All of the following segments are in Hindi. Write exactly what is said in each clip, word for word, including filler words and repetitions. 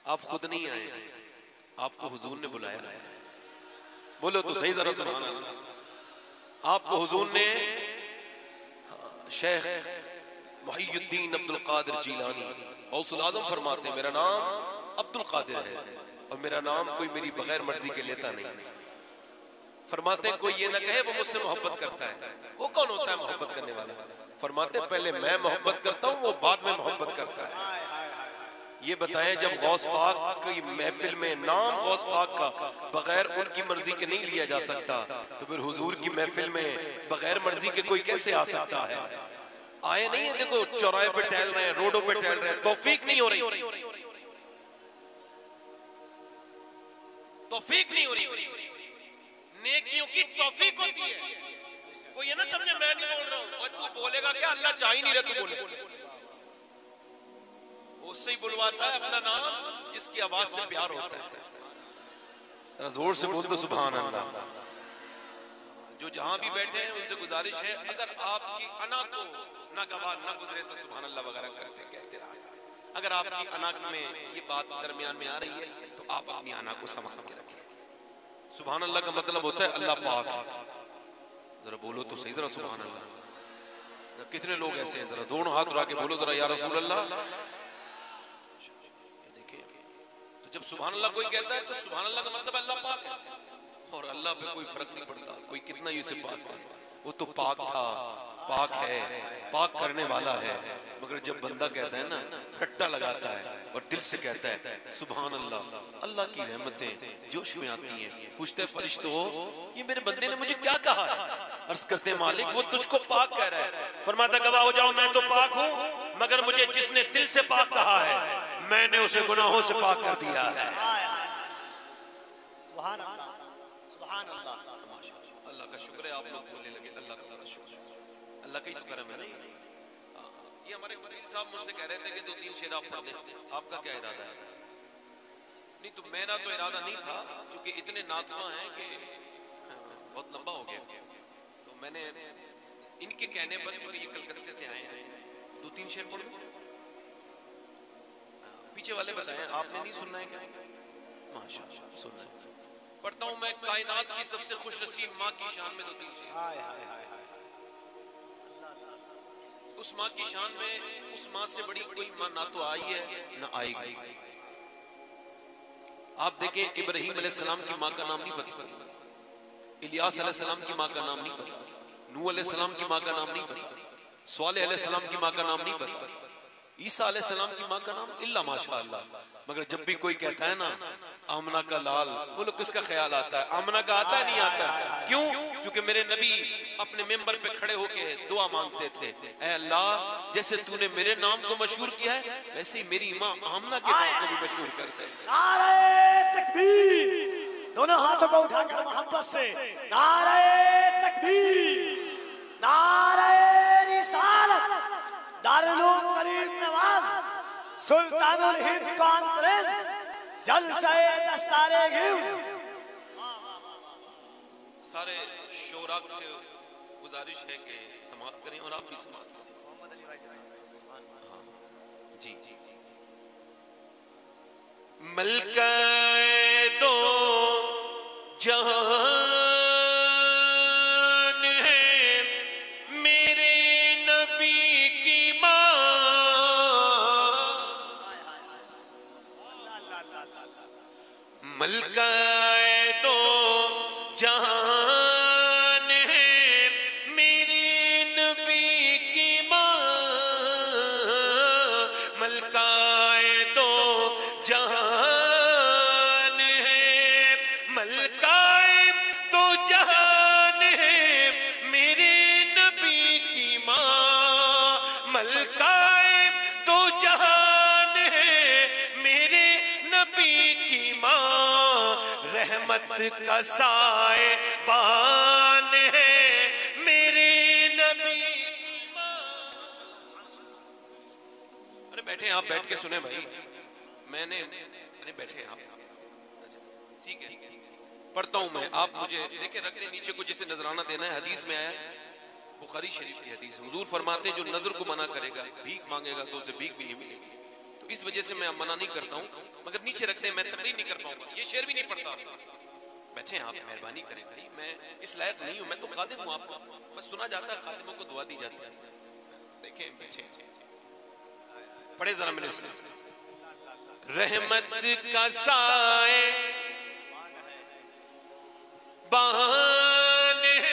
आप खुद नहीं आए, आपको हुजूर ने बुलाया है। बोलो तो सही जरा सुभान अल्लाह। आपको हुजूर ने शेख मुहीयुद्दीन अब्दुल कादिर जीलानी गौसुल आज़म फरमाते मेरा नाम अब्दुल कादिर है और मेरा नाम कोई मेरी बगैर मर्जी के लेता नहीं। फरमाते कोई ये ना कहे वो मुझसे मोहब्बत करता है, वो कौन होता है मोहब्बत करने वाला? फरमाते पहले मैं मोहब्बत करता हूँ, वो बाद में मोहब्बत करता है। ये बताएं जब गौस पाक की महफिल में नाम गौस पाक का बगैर उनकी मर्जी के नहीं लिया जा सकता, तो फिर हुजूर की महफिल में बगैर मर्जी के कोई कैसे आ सकता है? आए नहीं है, देखो चौराहे पे टहल रहे हैं, रोडों पे टहल रहे हैं, तौफीक नहीं हो रही, तौफीक नहीं हो रही। नेकियों की तौफीक होती है। कोई ये ना समझे मैं नहीं बोल रहा हूं, और तू बोलेगा क्या, अल्लाह चाह ही नहीं रहा तू बोले। उससे ही बुलवाता है अपना नाम जिसकी आवाज से प्यार होता है। जोर से बोल दो सुभान अल्लाह। जो जहां भी बैठे हैं उनसे गुजारिश है, अगर आपकी अना को ना गवाह ना गुजरे तो सुभान अल्लाह वगैरह करते कहते रहे। अगर आपकी अना में ये बात दरमियान में आ रही है तो आप अपनी अना को संभाल के रखें। सुभान अल्लाह का मतलब होता है अल्लाह पाक है। जरा बोलो तो सही, जरा सुभान अल्लाह। कितने लोग ऐसे हैं, जरा दोनों हाथ उठा के बोलो जरा या रसूल अल्लाह। देखिए तो जब सुभान अल्लाह कोई कहता है तो सुभान अल्लाह का मतलब अल्लाह पाक है। और अल्लाह पे कोई फर्क नहीं पड़ता, कोई कितना ही उसे पाक है, वो तो पाक था, पाक है, पाक करने वाला है। मगर जब बंदा कहता है ना, रट्टा लगाता है और दिल से कहता है सुभान अल्लाह, अल्लाह की रहमतें जोश में आती हैं। पूछते फरिश्तों ये मेरे बंदे ने मुझे क्या कहा है? अर्ज करते मालिक वो तुझको पाक कह रहा है। फरमाता गवाह हो जाओ मैं तो पाक हूँ, मगर मुझे जिसने दिल से पाक कहा है मैंने उसे गुनाहों से पाक कर दिया है। सुभान अल्लाह, सुभान अल्लाह। अल्लाह का शुक्र है आप लोग बोलने लगे, अल्लाह का शुक्र है, अल्लाह का ही तो करम है ना। ये हमारे वकील साहब मुझसे कह रहे थे कि दो तीन शेर आप पढ़ दें, आपका क्या इरादा है? नहीं तो मेरा तो इरादा नहीं था, क्योंकि इतने नातवा हैं कि बहुत लंबा हो गया, तो मैंने इनके कहने पर, क्योंकि ये कलकत्ते से आए हैं, दो तीन शेर पढ़ दूं। पीछे वाले बताएं, आपने नहीं सुनना है क्या? माशाअल्लाह सुनना है। पढ़ता हूं मैं। कायनात की सबसे खुश नसीब माँ की शान में दो तीन शेर। हाय हाय हाय हाय। उस माँ की शान में, उस माँ से बड़ी कोई माँ ना तो आई है ना आएगी। आप देखें इब्राहीम अलैहिस्सलाम की माँ का नाम नहीं पता, इलियास अलैहिस्सलाम की माँ का नाम नहीं पता, नूह अलैहिस्सलाम की माँ का नाम नहीं पता, स्वालेह अलैहिस्सलाम की माँ का नाम नहीं पता, ईसा अलैहिस्सलाम की माँ का नाम इल्ला माशाअल्लाह। मगर जब भी कोई कहता है ना आमना का लाल, बोलो किसका ख्याल आता है? आमना का आता है नहीं आता? क्यों? क्योंकि मेरे नबी अपने मेंबर पे खड़े होके दुआ मांगते थे, ऐ अल्लाह जैसे तूने मेरे नाम को मशहूर किया है वैसे ही मेरी माँ आमना के नाम को भी मशहूर कर दे। नारे तकबीर, दोनों हाथों को उठाकर मोहब्बत से नारे तकबीर, नारे रिसालत, दारुल उलूम करीम नवाज, सुल्तानुल हिंद कॉन्फ्रेंस, जलसे दस्तारे गिव। सारे शोरा से गुजारिश है कि समाप्त करें और आप भी समाप्त करें। जी जी मलका दो जहां मलकाए दो जहान है मेरे नबी की माँ, मलकाए दो जहान है, मलकाए दो जहान है मेरे नबी की माँ, मलकाए दो जहान है मेरे नबी की माँ, रहमत का साए बान है मेरे नबी की माँ। अरे बैठे आप, बैठ के सुने भाई, मैंने अरे बैठे आप, ठीक है पढ़ता हूं मैं, आप मुझे देखें रख दें नीचे को जिसे नजराना देना है। हदीस में आया, बुखारी शरीफ की हदीस, हुजूर फरमाते जो नजर को मना करेगा, भीख मांगेगा तो उसे भीख भी नहीं मिलेगी। तो इस वजह से मैं मना नहीं करता हूँ, मगर नीचे रखते हैं, मैं तकरीर नहीं कर पाऊंगा, ये शेर भी नहीं पढ़ता। बैठे आप, मेहरबानी करें भाई, मैं इस लायक नहीं हूँ, मैं तो खादिम हूँ आपका, बस सुना जाता है, खादिमों को दुआ दी जाती है। देखें पीछे पढ़े जरा मैंने सुना, रहमत का साए बहान है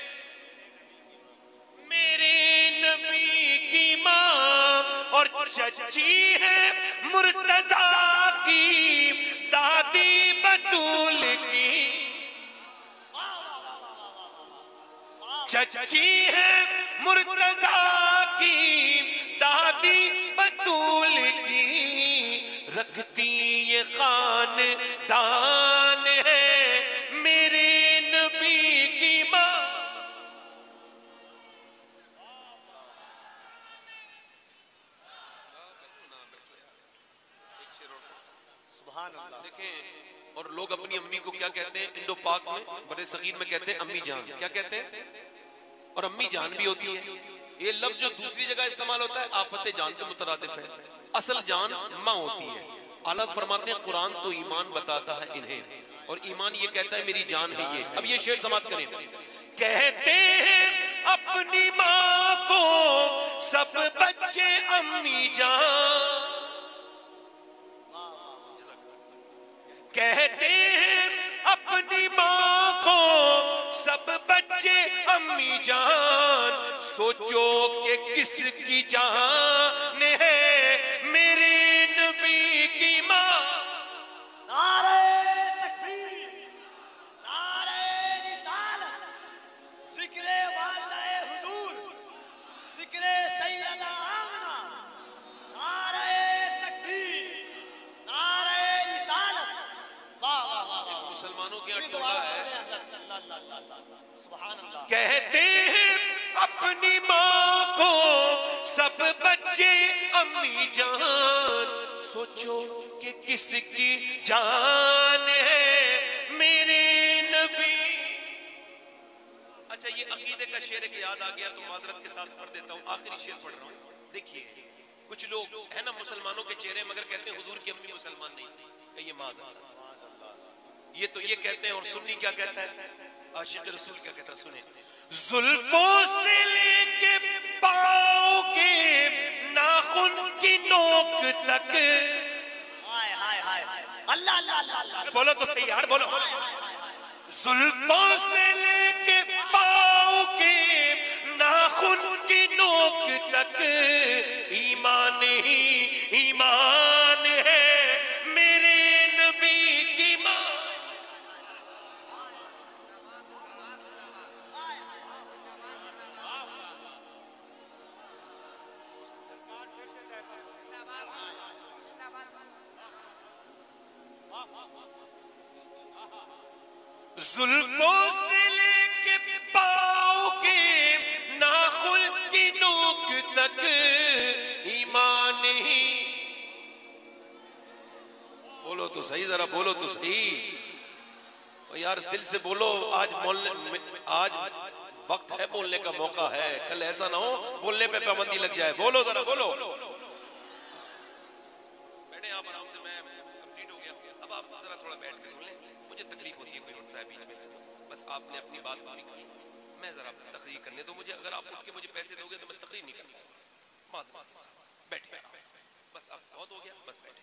मेरे नबी की माँ और चची है मुर्तजा की दादी बतूल की, चची है मुर्तजा की दादी बतूल की, रखती ये खानदान है मेरे नबी की माँ। देखें, और लोग अपनी अम्मी को क्या कहते हैं, इंडो पाक में बड़े सगीर में कहते हैं अम्मी जान, क्या कहते हैं, और अम्मी जान भी होती है। ये लफ्ज जो दूसरी जगह इस्तेमाल होता है आफत जान के मुतरादिफ है, असल जान माँ होती है। आला फरमाते हैं कुरान तो ईमान बताता है इन्हें, और ईमान ये कहता है मेरी जान है ये। अब ये शेर समाप्त करें, कहते हैं अपनी माँ को सब बच्चे अम्मी जान, कहते हैं अपनी माँ को सब बच्चे अम्मी जान, सोचो कि किसकी जान है मेरे नबी की माँ। नारे तकबीर, नारे रिसालत, जिक्रे वालिदाए हुजूर, जिक्रे सैयदा आमना, नारे तकबीर, नारे रिसालत। वाह वाह वाह। मुसलमानों के यहाँ टोला है, सुभान अल्लाह, कहते हैं अपनी माँ को सब बच्चे अम्मी जान, सोचो कि किसकी जान है मेरे नबी। अच्छा, ये अकीदे का शेर के याद आ गया तो मादरत के साथ पढ़ देता हूँ, आखिरी शेर पढ़ रहा हूँ। देखिए कुछ लोग है ना मुसलमानों के चेहरे, मगर कहते हैं हुजूर की अम्मी मुसलमान नहीं थी, ये मादरत, ये तो ये कहते हैं। और सुन्नी क्या कहता है, आशिक रसूल क्या कहता है, सुने, जुल्फों से लेके पाँव के नाखून की नोक तक, हाय हाय हाय, अल्लाह अल्लाह अल्लाह, बोलो तो सही यार, बोलो, जुल्फों से लेके पाँव के नाखून की नोक तक, ईमान ही ईमान है मेरे नबी की माँ। जुल्फों से लेके पाँव के नाखून की नोक तक, ईमान ही, बोलो तो सही, जरा बोलो तो सही, और यार दिल से बोलो। आज बोलने, आज वक्त है, बोलने का मौका है, कल ऐसा ना हो बोलने पे पाबंदी लग जाए। बोलो जरा बोलो। बैठे आप आराम से, मैं कंप्लीट हो गया, अब आप जरा थोड़ा बैठ के सुन लें, मुझे तकलीफ होती है कोई उठता है बीच में से, बस आपने अपनी बात पूरी की, मैं जरा तकरीर करने दो मुझे, अगर आप उठ के मुझे पैसे दोगे तो मैं तकरीर नहीं कर पाऊंगा। मादरत के साथ बैठे बस, अब बहुत हो गया, बस बैठे।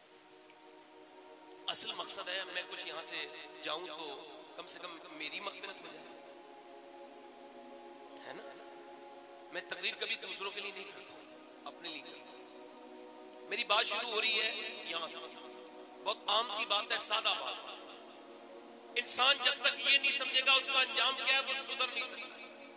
असल मकसद है मैं कुछ यहाँ से जाऊं तो कम से कम मेरी मगफिरत हो जाए, है ना। मैं तकरीर कभी दूसरों के लिए नहीं करता हूँ, अपने लिए करता हूँ। मेरी बात शुरू हो रही है यहाँ से, बहुत आम सी बात है, सादा बात। इंसान जब तक ये नहीं समझेगा उसका अंजाम क्या है, वो सुधर नहीं सकता।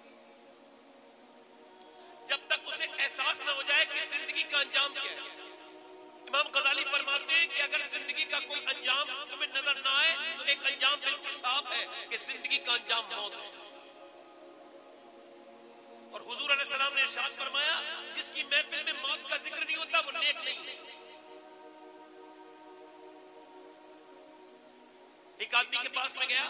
जब तक उसे एहसास ना हो जाए कि जिंदगी का अंजाम क्या है। इमाम गजाली फरमाते हैं कि अगर जिंदगी का कोई अंजाम तुम्हें नजर ना आए तो एक अंजाम बिल्कुल साफ है कि जिंदगी का अंजाम मौत है। और हुजूर अलैहिस्सलाम ने इरशाद फरमाया, जिसकी महफिल में मौत का जिक्र नहीं होता वो नेक नहीं है। एक आदमी के पास में गया,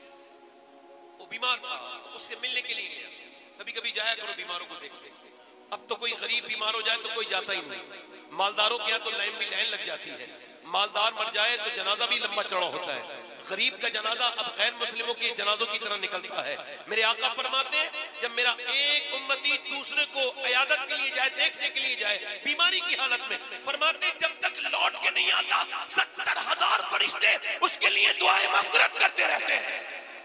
वो बीमार था, तो उससे मिलने के लिए गया। कभी कभी जाया करो बीमारों को देखने, अब तो कोई गरीब बीमार हो जाए तो कोई जाता ही नहीं, मालदारों के यहाँ तो लाइन में लाइन लग जाती है, मालदार मर जाए तो जनाजा भी लंबा चौड़ा होता है, गरीब का जनाजा अब गैर मुस्लिमों के जनाजों की तरह निकलता है। मेरे आका फरमाते हैं जब मेरा एक उम्मती दूसरे को इयादत के लिए जाए, देखने के लिए जाए बीमारी की हालत में, फरमाते हैं जब तक लौट के नहीं आता सत्तर हजार फरिश्ते उसके लिए दुआएं मग़फ़िरत करते रहते हैं।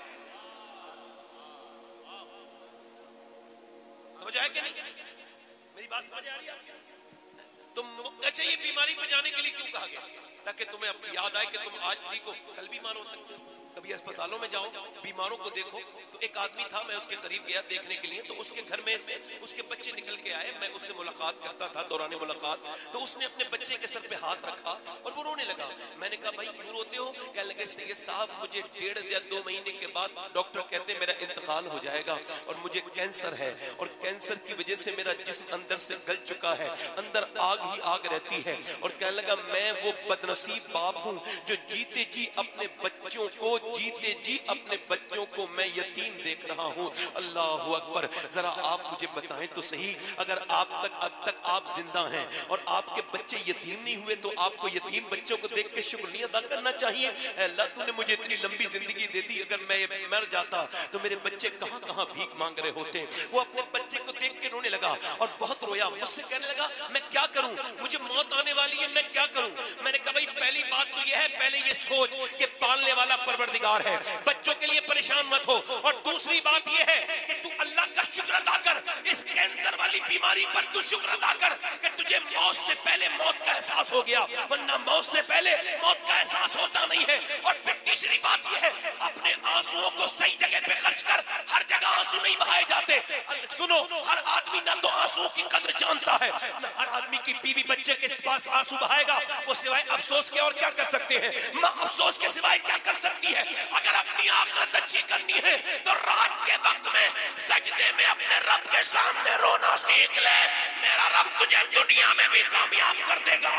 हो जाए कि नहीं? मेरी बात समझ आ रही है आपको? तुम अच्छा ये बीमारी पे जाने के लिए क्यों कहा गया? ताकि तुम्हें याद आए कि तुम आज सीखो कल बीमार हो सकते हो। कभी अस्पतालों में जाओ, बीमारों को देखो। तो एक आदमी था, मैं उसके करीब गया देखने के लिए, तो उसके घर में से उसके बच्चे निकल के आए, मैं उससे मुलाकात करता था दौरान मुलाकात, तो उसने अपने बच्चे के सर पे हाथ रखा और वो रोने लगा। मैंने कहा भाई क्यों रोते हो? कहने लगे सैयद साहब मुझे डेढ़ या दो महीने के बाद डॉक्टर कहते हैं मेरा इंतकाल हो जाएगा और मुझे कैंसर है और कैंसर की वजह से मेरा जिस्म अंदर से गल चुका है, अंदर आग ही आग रहती है। और कहने लगा मैं वो बदनसीब बाप हूँ जो जीते जी अपने बच्चों को जीते जी अपने बच्चों को मैं यतीम देख रहा हूँ। अल्लाह अकबर। जरा आप मुझे बताएं तो सही, अगर आप तक अब तक आप जिंदा हैं और आपके बच्चे यतीम नहीं हुए तो आपको यतीम बच्चों को देख के शुक्र नहीं अदा करना चाहिए? अल्लाह तूने मुझे इतनी लंबी जिंदगी दे दी, अगर मैं मर जाता तो मेरे बच्चे कहाँ कहाँ भीख मांग रहे होते। वो अपने बच्चे को देख के रोने लगा और बहुत रोया, मुझसे कहने लगा मैं क्या करूं, मुझे मौत आने वाली है, मैं क्या करूं? मैंने कहा भाई पहली बात तो यह है, पहले ये सोच कि पालने वाला परवरदिगार है, बच्चों के लिए परेशान मत हो। और दूसरी बात यह है कि तू अल्लाह का शुक्र अदा कर, इस कैंसर वाली बीमारी पर तू शुक्र अदा कर कि तुझे मौत से पहले मौत का एहसास हो गया, वरना मौत से पहले मौत का एहसास होता नहीं है। और फिर तीसरी बात यह है, अपने आंसुओं को सही जगह पे खर्च कर, हर जगह आंसू नहीं बहाए जाते। सुनो, हर आदमी ना तो आंसुओं की कद्र जानता है, ना हर आदमी की बीवी बच्चे के पास आंसू बहाएगा, वो सिवाय अफसोस के और क्या कर सकते हैं? मां अफसोस के सिवाय क्या कर सकती है? अगर अपनी आखिरत अच्छी करनी है तो रात के वक्त में सजदे में अपने रब के सामने रोना सीख ले, मेरा रब तुझे दुनिया में भी कामयाब कर देगा।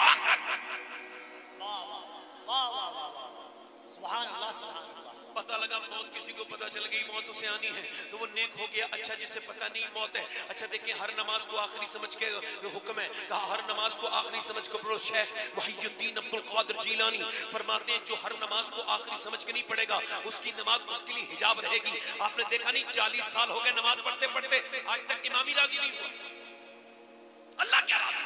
पता लगा मौत किसी को पता चल गई मौत उसे आनी है तो वो नेक हो गया। अच्छा जिसे पता नहीं मौत है, अच्छा देखिए हर नमाज को आखिरी समझ के हुक्म है, कहा हर नमाज को आखिरी समझ के पढ़ो। शेख मुहीयुद्दीन अब्दुल कादिर जीलानी फरमाते हैं जो हर नमाज को आखिरी समझ के नहीं पढ़ेगा उसकी नमाज उसके लिए हिजाब रहेगी। आपने देखा नहीं चालीस साल हो गए नमाज पढ़ते पढ़ते आज तक इमाम ही राजी नहीं हुआ। अल्लाह क्या राजी?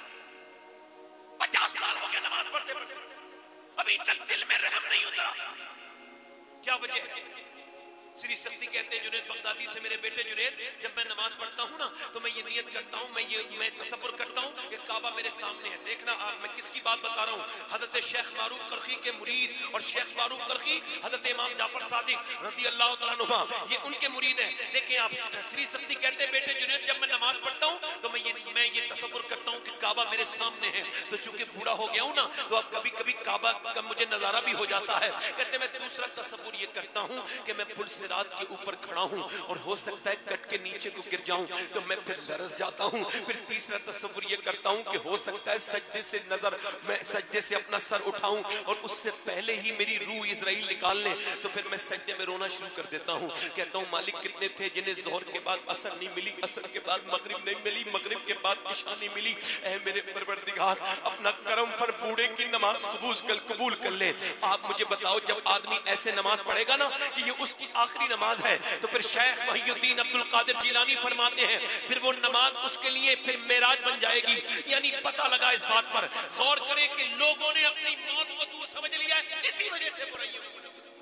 पचास साल हो गए नमाज पढ़ते पढ़ते अभी तक दिल में रहम नहीं उतरा। क्या वजह है? श्री शक्ति कहते हैं जुनैद बगदादी से, मेरे बेटे जुनैद जब मैं नमाज पढ़ता हूँ ना तो मैं ये नियत करता हूँ, मैं ये मैं तसव्वुर करता हूँ कि काबा मेरे सामने है। देखना आप मैं किसकी बात बता रहा हूँ, हजरत शेख मारूफ करखी के मुरीद और शेख मारूफ करखी हजरत इमाम जाफर सादिक रज़ी अल्लाह तआला अन्हुमा ये उनके मुरीद हैं। देखें आप, श्री शक्ति कहते हैं बेटे जुनैद जब मैं नमाज पढ़ता हूँ तो मैं ये मैं ये तसव्वुर करता हूँ कि काबा मेरे सामने है। तो चूंकि बूढ़ा हो गया हूँ ना तो अब कभी कभी काबा का मुझे नजारा भी हो जाता है। कहते मैं दूसरा तसव्वुर ये करता हूँ कि मैं पुल सिरात के ऊपर खड़ा हूँ और हो सकता है कट के नीचे को गिर जाऊं तो मैं फिर लरस जाता हूँ। फिर तीसरा तसव्वुर ये करता हूँ कि हो सकता है सजदे से नजर मैं सजदे से अपना सर उठाऊं और उससे पहले ही मेरी रूह इजराइल निकाल ले तो फिर मैं सजदे में रोना शुरू कर देता हूँ। कहता हूँ मालिक कितने थे जिन्हें जोहर के बाद असर नहीं मिली, असर के बाद मगरिब नहीं मिली, मगरिब के बाद इशा नहीं मिली। ऐ मेरे परवरदिगार अपना करम फर बूढ़े की नमाज कबूल कर कबूल कर ले। आप मुझे बताओ जब आदमी ऐसे नमाज पढ़ेगा ना कि ये उसकी आखिरी नमाज है तो फिर शेख मुहीयुद्दीन अब्दुल कादिर जीलानी फरमाते हैं फिर वो नमाज उसके लिए फिर मेराज बन जाएगी। यानी पता लगा इस बात पर गौर करें कि लोगों ने अपनी मौत को दूर समझ लिया है, इसी वजह से बुराइयों में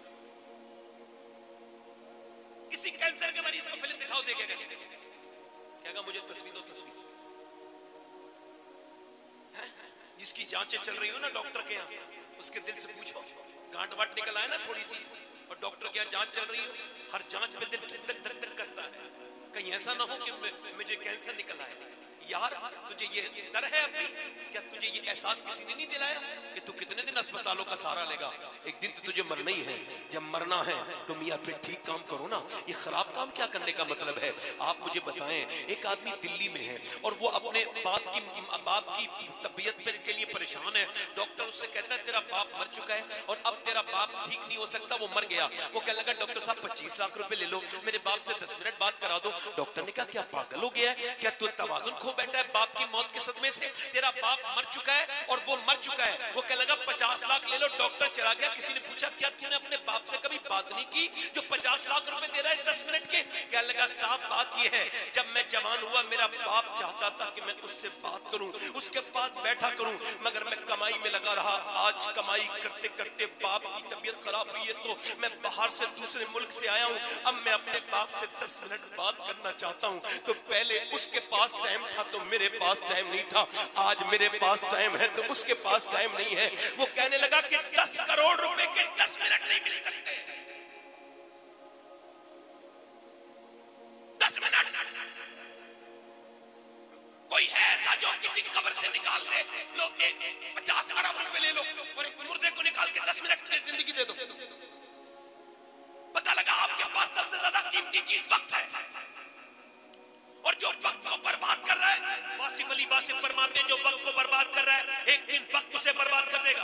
किसी कैंसर के मरीज को फिल्म दिखाओ देखेगा कहेगा मुझे तस्वीर दो तस्वीर। जिसकी जांचें चल रही हो ना डॉक्टर के यहाँ उसके दिल से पूछो गांठ वाट निकल आए ना थोड़ी सी और डॉक्टर के यहाँ जांच चल रही हो हर जांच पे दिल धक धक धक करता है कहीं ऐसा ना हो कि मुझे कैंसर निकल आए। यार तुझे ये डर है अभी क्या तुझे ये एहसास किसी ने नहीं दिलाया कि तू कितने दिन अस्पताल अस्पतालों का सहारा लेगा। एक दिन तो तुझे मरना ही है, जब मरना है तो मियाँ फिर ठीक काम करो ना, ये खराब काम क्या करने का मतलब है? आप मुझे बताएं, एक आदमी दिल्ली में है और वो अपने बाप की बाप की तबीयत के लिए परेशान है। डॉक्टर उससे कहता है तेरा बाप मर चुका है और अब तेरा बाप ठीक नहीं हो सकता, वो मर गया। वो कहने लगा डॉक्टर साहब पच्चीस लाख रुपए ले लो, मेरे बाप से दस मिनट बात करा दो। डॉक्टर ने कहा क्या पागल हो गया है, क्या तू तवाजुन खो बैठा है बाप की मौत के सदमे से? तेरा बाप मर चुका है और वो मर चुका है। वो कहने लगा पचास लाख ले लो। डॉक्टर चला गया। किसी ने पूछा क्या तूने अपने बाप से कभी बात नहीं की जो पचास लाख रुपए दे रहा है दस मिनट के? कहने लगा साहब बात ये है, जब मैं जवान हुआ मेरा बाप चाहता था कि मैं उससे बात करूं, उसके पास बैठा करूं, मगर मैं कमाई में लगा रहा। आज कमाई करते करते बाप की तबीयत खराब हुई है तो मैं बाहर से दूसरे मुल्क से आया हूं। अब मैं अपने बाप से दस मिनट बात करना चाहता हूं। तो पहले उसके पास टाइम था तो मेरे पास टाइम नहीं था, आज मेरे पास टाइम है तो उसके पास टाइम नहीं है। वो कहने लगा कि दस करोड़ रुपए के दस मिनट नहीं मिल सकते। दस मिनट कोई है ऐसा जो किसी खबर से निकाल दे, लो पचास अरब रुपए ले लो और एक मुर्दे को निकाल के दस मिनट की जिंदगी दे दो। पता लगा आपके पास सबसे ज्यादा कीमती चीज वक्त है और जो वक्त को बर्बाद कर रहा है, वासिफ अली वासिफ फरमाते हैं जो वक्त को बर्बाद कर रहा है एक दिन वक्त उसे बर्बाद कर देगा।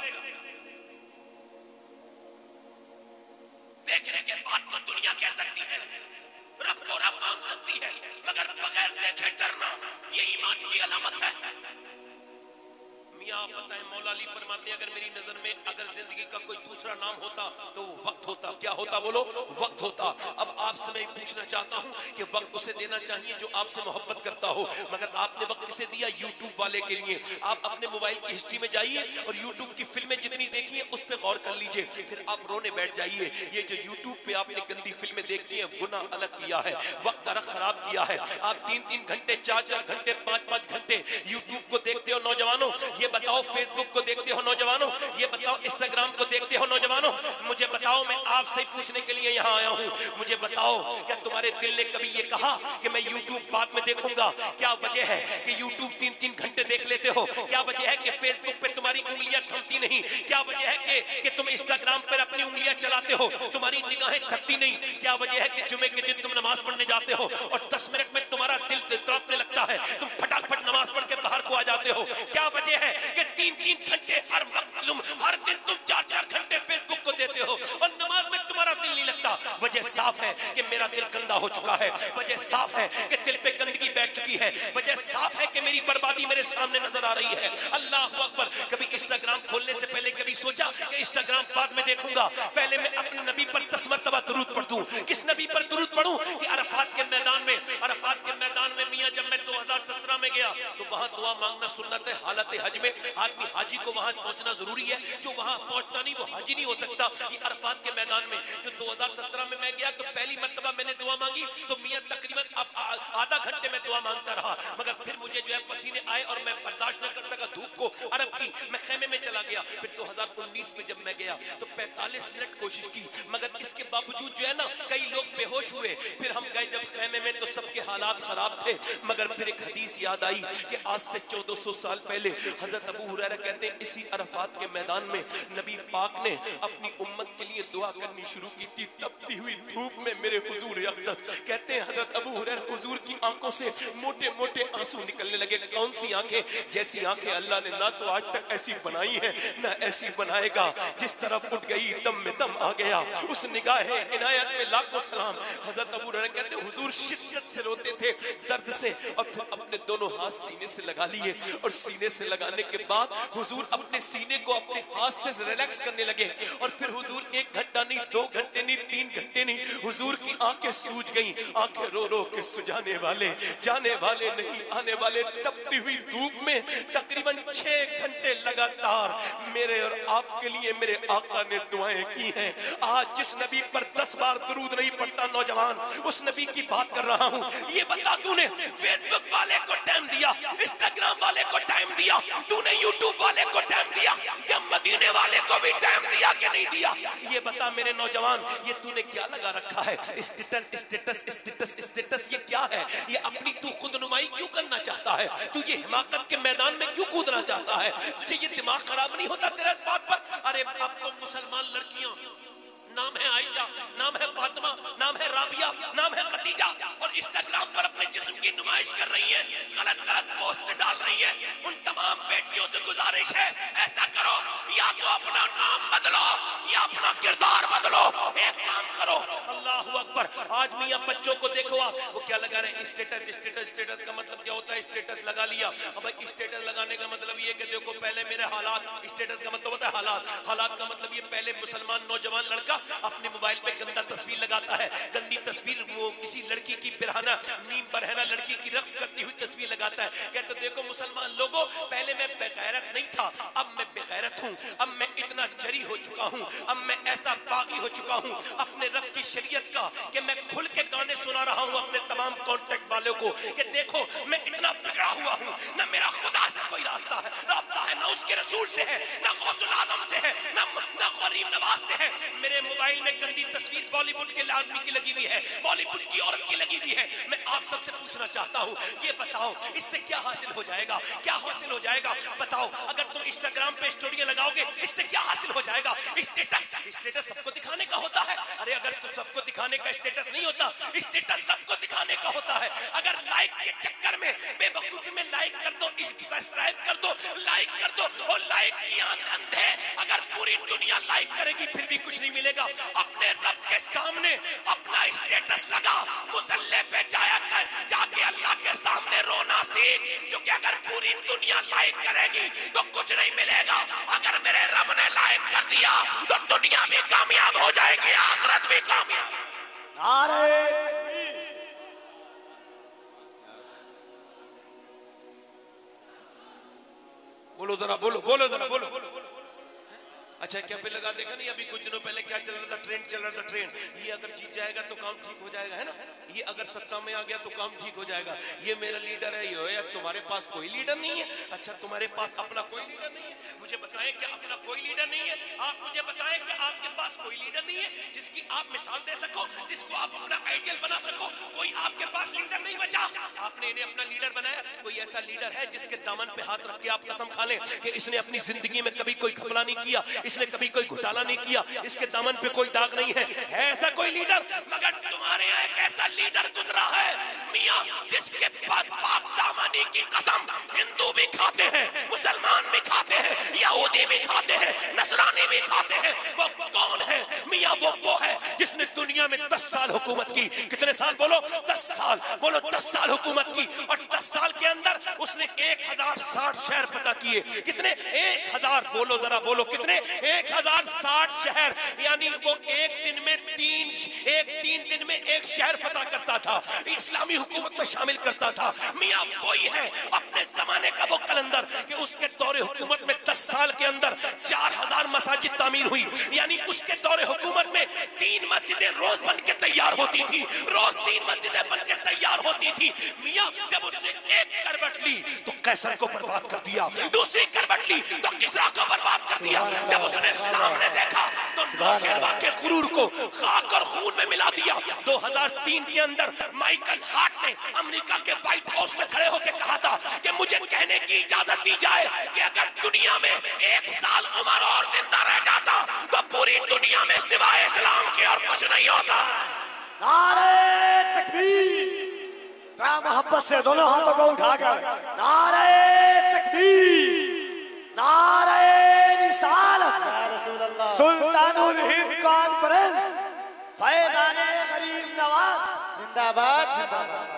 देखने के बाद तो दुनिया कह सकती है, रब को रब मान सकती है, मगर बगैर देखे डरना ये ईमान की अलामत है। मियां आप बताएं, मौला अली फरमाते हैं अगर मेरी नजर में अगर जिंदगी का कोई दूसरा नाम होता तो वो वक्त होता। क्या होता बोलो? वक्त होता। अब आपसे मैं पूछना चाहता हूं कि वक्त उसे देना चाहिए जो आपसे मोहब्बत करता हो, मगर आपने वक्त किसे दिया? यूट्यूब वाले के लिए। आप अपने मोबाइल की हिस्ट्री में जाइए और यूट्यूब की फिल्में जितनी देखी है उस पर गौर कर लीजिए, फिर आप रोने बैठ जाइए। ये जो यूट्यूब पे आपने गंदी फिल्में देखी है, गुनाह अलग किया है, वक्त अलग खराब किया है। आप तीन तीन घंटे चार चार घंटे पांच पांच घंटे यूट्यूब को देखते हो नौजवानों, ये बताओ फेसबुक को देखते हो नौजवानों, ये बताओ इंस्टाग्राम को देखते हो नौजवानों। मुझे बताओ, मैं आपसे पूछने के लिए यहाँ आया हूँ, मुझे बताओ क्या तुम्हारे दिल ने कभी ये कहा कि मैं यूट्यूब बाद में देखूंगा? क्या वजह है कि यूट्यूब तीन तीन घंटे देख लेते हो? क्या वजह है कि फेसबुक पे तुम्हारी उंगलियां थमती नहीं? क्या वजह है कि, कि तुम इंस्टाग्राम पर अपनी उंगलियां चलाते हो, तुम्हारी निगाहें थकती नहीं? क्या वजह है कि जुमे के दिन तुम नमाज पढ़ने जाते हो और दस मिनट में तुम्हारा दिल तड़पने लगता है, तुम फटाफट नमाज पढ़ के बाहर को आ जाते हो? क्या वजह है कि तीन तीन घंटे हर वक्त तुम हर दिन तुम चार चार घंटे फेसबुक को देते हो और नमाज में तुम्हारा दिल नहीं लगता? वजह साफ है कि मेरा दिल गंदा हो चुका है, वजह साफ है कि दिल पे गंदगी बैठ चुकी है, वजह साफ है कि मेरी बर्बादी मेरे सामने नजर आ रही है। अल्लाह अकबर। कभी इंस्टाग्राम खोलने से पहले कभी सोचा कि इंस्टाग्राम बाद में देखूंगा? पहले मैं अपने नबी पर दस मरतबा दुरूद पढ़ दूं। किस नबी पर दुरूद पढ़ूं? कि अरफात के मैदान में, अरफात के मैदान में मियां जब मैं दो हज़ार सत्रह में गया तो वहां दुआ मांगना सुन्नत है। हालत हज में आदमी हाजी को वहां पहुंचना जरूरी है, जो वहां पहुंचता नहीं वो हाजी नहीं हो सकता। ये अरफात के मैदान में जो दो हज़ार सत्रह में मैं गया तो पहली मर्तबा मैंने दुआ मांगी तो मियां तकरीबन आधा घंटे में दुआ मांगता रहा, मगर फिर मुझे जो है पसीने आए और मैं बर्दाश्त न कर सका धूप को, अरब की, मैं खेमे में चला गया। फिर दो हज़ार उन्नीस में जब मैं गया तो पैंतालीस मिनट कोशिश की, मगर इसके बावजूद जो है ना कई लोग बेहोश हुए। फिर हम गए जब खेमे में तो सबके हालात खराब थे, मगर फिर एक हदीस याद आई कि आज से चौदह सौ साल पहले हजरत अबू हुरैरा कहते हैं इसी अरफात के मैदान में नबी पाक ने अपनी उम्मत के लिए दुआ करनी शुरू की थी। तपती हुई धूप में मेरे हुजूर अक़दस कहते हैं हजरत अबू हुरैरा हुजूर की आंखों से मोटे मोटे आंसू निकलने लगे। कौन सी आंखें? जैसी आंखें अल्लाह ने ना तो आज तक ऐसी बनाई है ना ऐसी बनाएगा। जिस तरफ उठ गई दम में दम आ गया, उस निगाह इनायत में लाखों सलाम। हजरत अबू हुरैरा कहते हैं हुजूर शिद्दत से रोते थे दर्द से और फिर अपने दोनों हाथ सीने से लगा लिए और सीने से लगाने के बाद हुजूर अपने सीने को अपने हाथ से रिलैक्स करने लगे और फिर हुजूर एक घंटा नहीं, दो घंटे नहीं, तीन घंटे नहीं, हुजूर की आंखें सूज गईं। आंखें रो रो के सुझाने वाले, जाने वाले नहीं आने वाले, तपती हुई धूप में तकरीबन छह घंटे लगातार मेरे और आपके लिए मेरे आका ने दुआएं की हैं। आज जिस नबी पर दस बार दुरूद नहीं पढ़ता नौजवान, उस नबी की बात कर रहा हूँ। ये बता, तूने फेसबुक वाले को टाइम दिया, इंस्टाग्राम वाले को टाइम दिया, तूने यूट्यूब वाले को टाइम दिया, क्या मदीने वाले को भी टाइम दिया कि नहीं दिया? ये बता मेरे नौजवान, ये तूने क्या लगा रखा है? स्टेटस स्टेटस स्टेटस स्टेटस ये क्या है? ये अपनी तू खुदनुमाई क्यों करना चाहता है? तू ये हिमाकत के मैदान में क्यों कूदना चाहता है? तुझे ये दिमाग खराब नहीं होता तेरा इस बात पर? अरे अरे अब तो मुसलमान लड़कियां, नाम है आयशा, नाम है फातिमा, नाम है राबिया, नाम है खदीजा, और इंस्टाग्राम पर अपने जिस्म की नुमाइश कर रही है, गलत गलत पोस्ट डाल रही है। उन तमाम बेटियों से गुजारिश है, ऐसा करो, या तो अपना नाम बदलो या अपना किरदार बदलो, एक काम करो। अल्लाह अकबर। आज मियां बच्चों को देखो, आप वो क्या लगा रहे हैं, स्टेटस स्टेटस स्टेटस का मतलब क्या होता है? स्टेटस लगा लिया। अब भाई स्टेटस लगाने का मतलब ये कि देखो पहले मेरे हालात, स्टेटस का मतलब होता है हालात, हालात का मतलब ये पहले मुसलमान नौजवान लड़का अपने मोबाइल पे गंदा तस्वीर लगाता है, गंदी तस्वीर, वो किसी लड़की की बिरहाना नीम बरहना लड़की की रक्स करती हुई तस्वीर लगाता है। कहते तो देखो मुसलमान लोगों, पहले मैं बेगैरत नहीं था, अब मैं बेगैरत हूँ, अब मैं इतना जरी हो चुका हूँ, अब मैं ऐसा बागी हो चुका हूँ अपने रब की शरीयत का कि मैं खुल के गाने सुना रहा हूँ अपने तमाम कॉन्टेक्ट वालों को कि देखो मैं इतना बिगड़ा हुआ हूँ, ना मेरा खुदा से कोई रास्ता है रास्ता है, ना उसके रसूल से है, ना गौसुल आजम से है, ना ना गरीब नवाज से है। मेरे मोबाइल में गंदी तस्वीर बॉलीवुड के आदमी की लगी हुई है, बॉलीवुड की औरत की लगी हुई है। मैं आप सबसे पूछना चाहता हूँ, ये बताओ इससे क्या हासिल हो जाएगा? क्या हासिल हो जाएगा बताओ? अगर तुम इंस्टाग्राम पे स्टोरियां लगाओगे इससे क्या हासिल हो जाएगा? स्टेटस स्टेटस सबको दिखाने का होता है। अरे अगर तो सबको दिखाने का स्टेटस नहीं होता, स्टेटस रब को दिखाने का होता है। अगर लाइक के चक्कर में बेवकूफी में लाइक कर दो, सब्सक्राइब कर दो, लाइक कर दो, और लाइक की अंधे अगर पूरी दुनिया लाइक करेगी फिर भी कुछ नहीं मिलेगा। अपने रब के सामने अपना स्टेटस लगा, मुसल्ले पे जाया कर, जाके अल्लाह के सामने रोना सीख, क्योंकि अगर पूरी दुनिया लाइक करेगी तो कुछ नहीं मिलेगा। अगर मेरे रब ने लाइक कर दिया तो दुनिया में कामयाब हो जाएगी, आखिरत में कामयाब। नारे बोलो जरा, बोलो बोलो जरा, बोलो बोलो। अच्छा क्या पे लगा देखा नहीं, अभी कुछ दिनों पहले क्या चल रहा था, ट्रेंड चल रहा था, ट्रेंड ये अगर जीत जाएगा तो काम ठीक हो जाएगा, है ना, ये अगर सत्ता में आ गया तो काम ठीक हो जाएगा, ये मेरा लीडर है, ये है। तुम्हारे पास कोई लीडर नहीं है? अच्छा तुम्हारे पास अपना कोई लीडर नहीं है? मुझे बताएं कि अपना कोई लीडर नहीं है? आप मुझे बताएं कि आपके पास कोई लीडर नहीं है जिसकी आप मिसाल दे सको, जिसको आप अपना आइडियल बना सको? कोई आपके पास लीडर नहीं बचा, आपने इन्हें अपना लीडर बनाया। कोई ऐसा लीडर है जिसके दामन पे हाथ रख के आप कसम खा लें कि इसने अपनी जिंदगी में कभी कोई घपला नहीं किया, इसने कभी कोई घोटाला नहीं किया, इसके दामन पे कोई दाग नहीं है? है ऐसा कोई लीडर? मगर तुम्हारे यहाँ एक ऐसा लीडर गुजरा है मियां, जिसके पाक दामनी की कसम हिंदू भी खाते हैं, मुसलमान भी खाते हैं, यहूदी भी खाते हैं, नसरानी भी खाते हैं। वो कौन है मियां? वो वो है जिसने दुनिया में दस साल हुकूमत की। कितने साल? बोलो दस साल, बोलो दस साल हुकूमत की, और दस साल के अंदर उसने एक हजार साठ शहर पता किए। कितने? एक हजार, बोलो जरा, बोलो कितने? एक हजार साठ शहर, यानी वो एक दिन में तीन एक तीन दिन में एक शहर फतह करता था, इस्लामी हुकूमत में शामिल करता था। मियां वही है अपने जमाने का वो कलंदर कि उसके दौरे हुकूमत में दस साल के अंदर चार हजार मसाजिद तामीर हुई, यानी उसके दौरे हुकूमत में तीन मस्जिदें रोज बन के तैयार होती थी, रोज तीन मस्जिदें बन के तैयार होती थी। मियां जब उसने एक करवट ली तो कैसर को बर्बाद कर दिया, दूसरी करवट ली तो किसरा को बर्बाद कर दिया, जब उसने सामने देखा तो नौशेरवा के गुरूर को खाक और खून में मिला दिया। दो हजार तीन के अंदर माइकल हार्ट ने अमेरिका के व्हाइट हाउस में खड़े होकर कहा था कि मुझे कहने की इजाजत दी जाए कि अगर दुनिया में एक साल उम्र और जिंदा रह जाता तो पूरी दुनिया में सिवाय इस्लाम के और कुछ नहीं होता। नारे तकबीर, मोहब्बत से दोनों हाथों को उठाकर नारे तकबीर, नारे रिसालत, सुल्तानुल हिंद कॉन्फ्रेंस, फैज़ाने गरीब नवाज जिंदाबाद जिंदाबाद।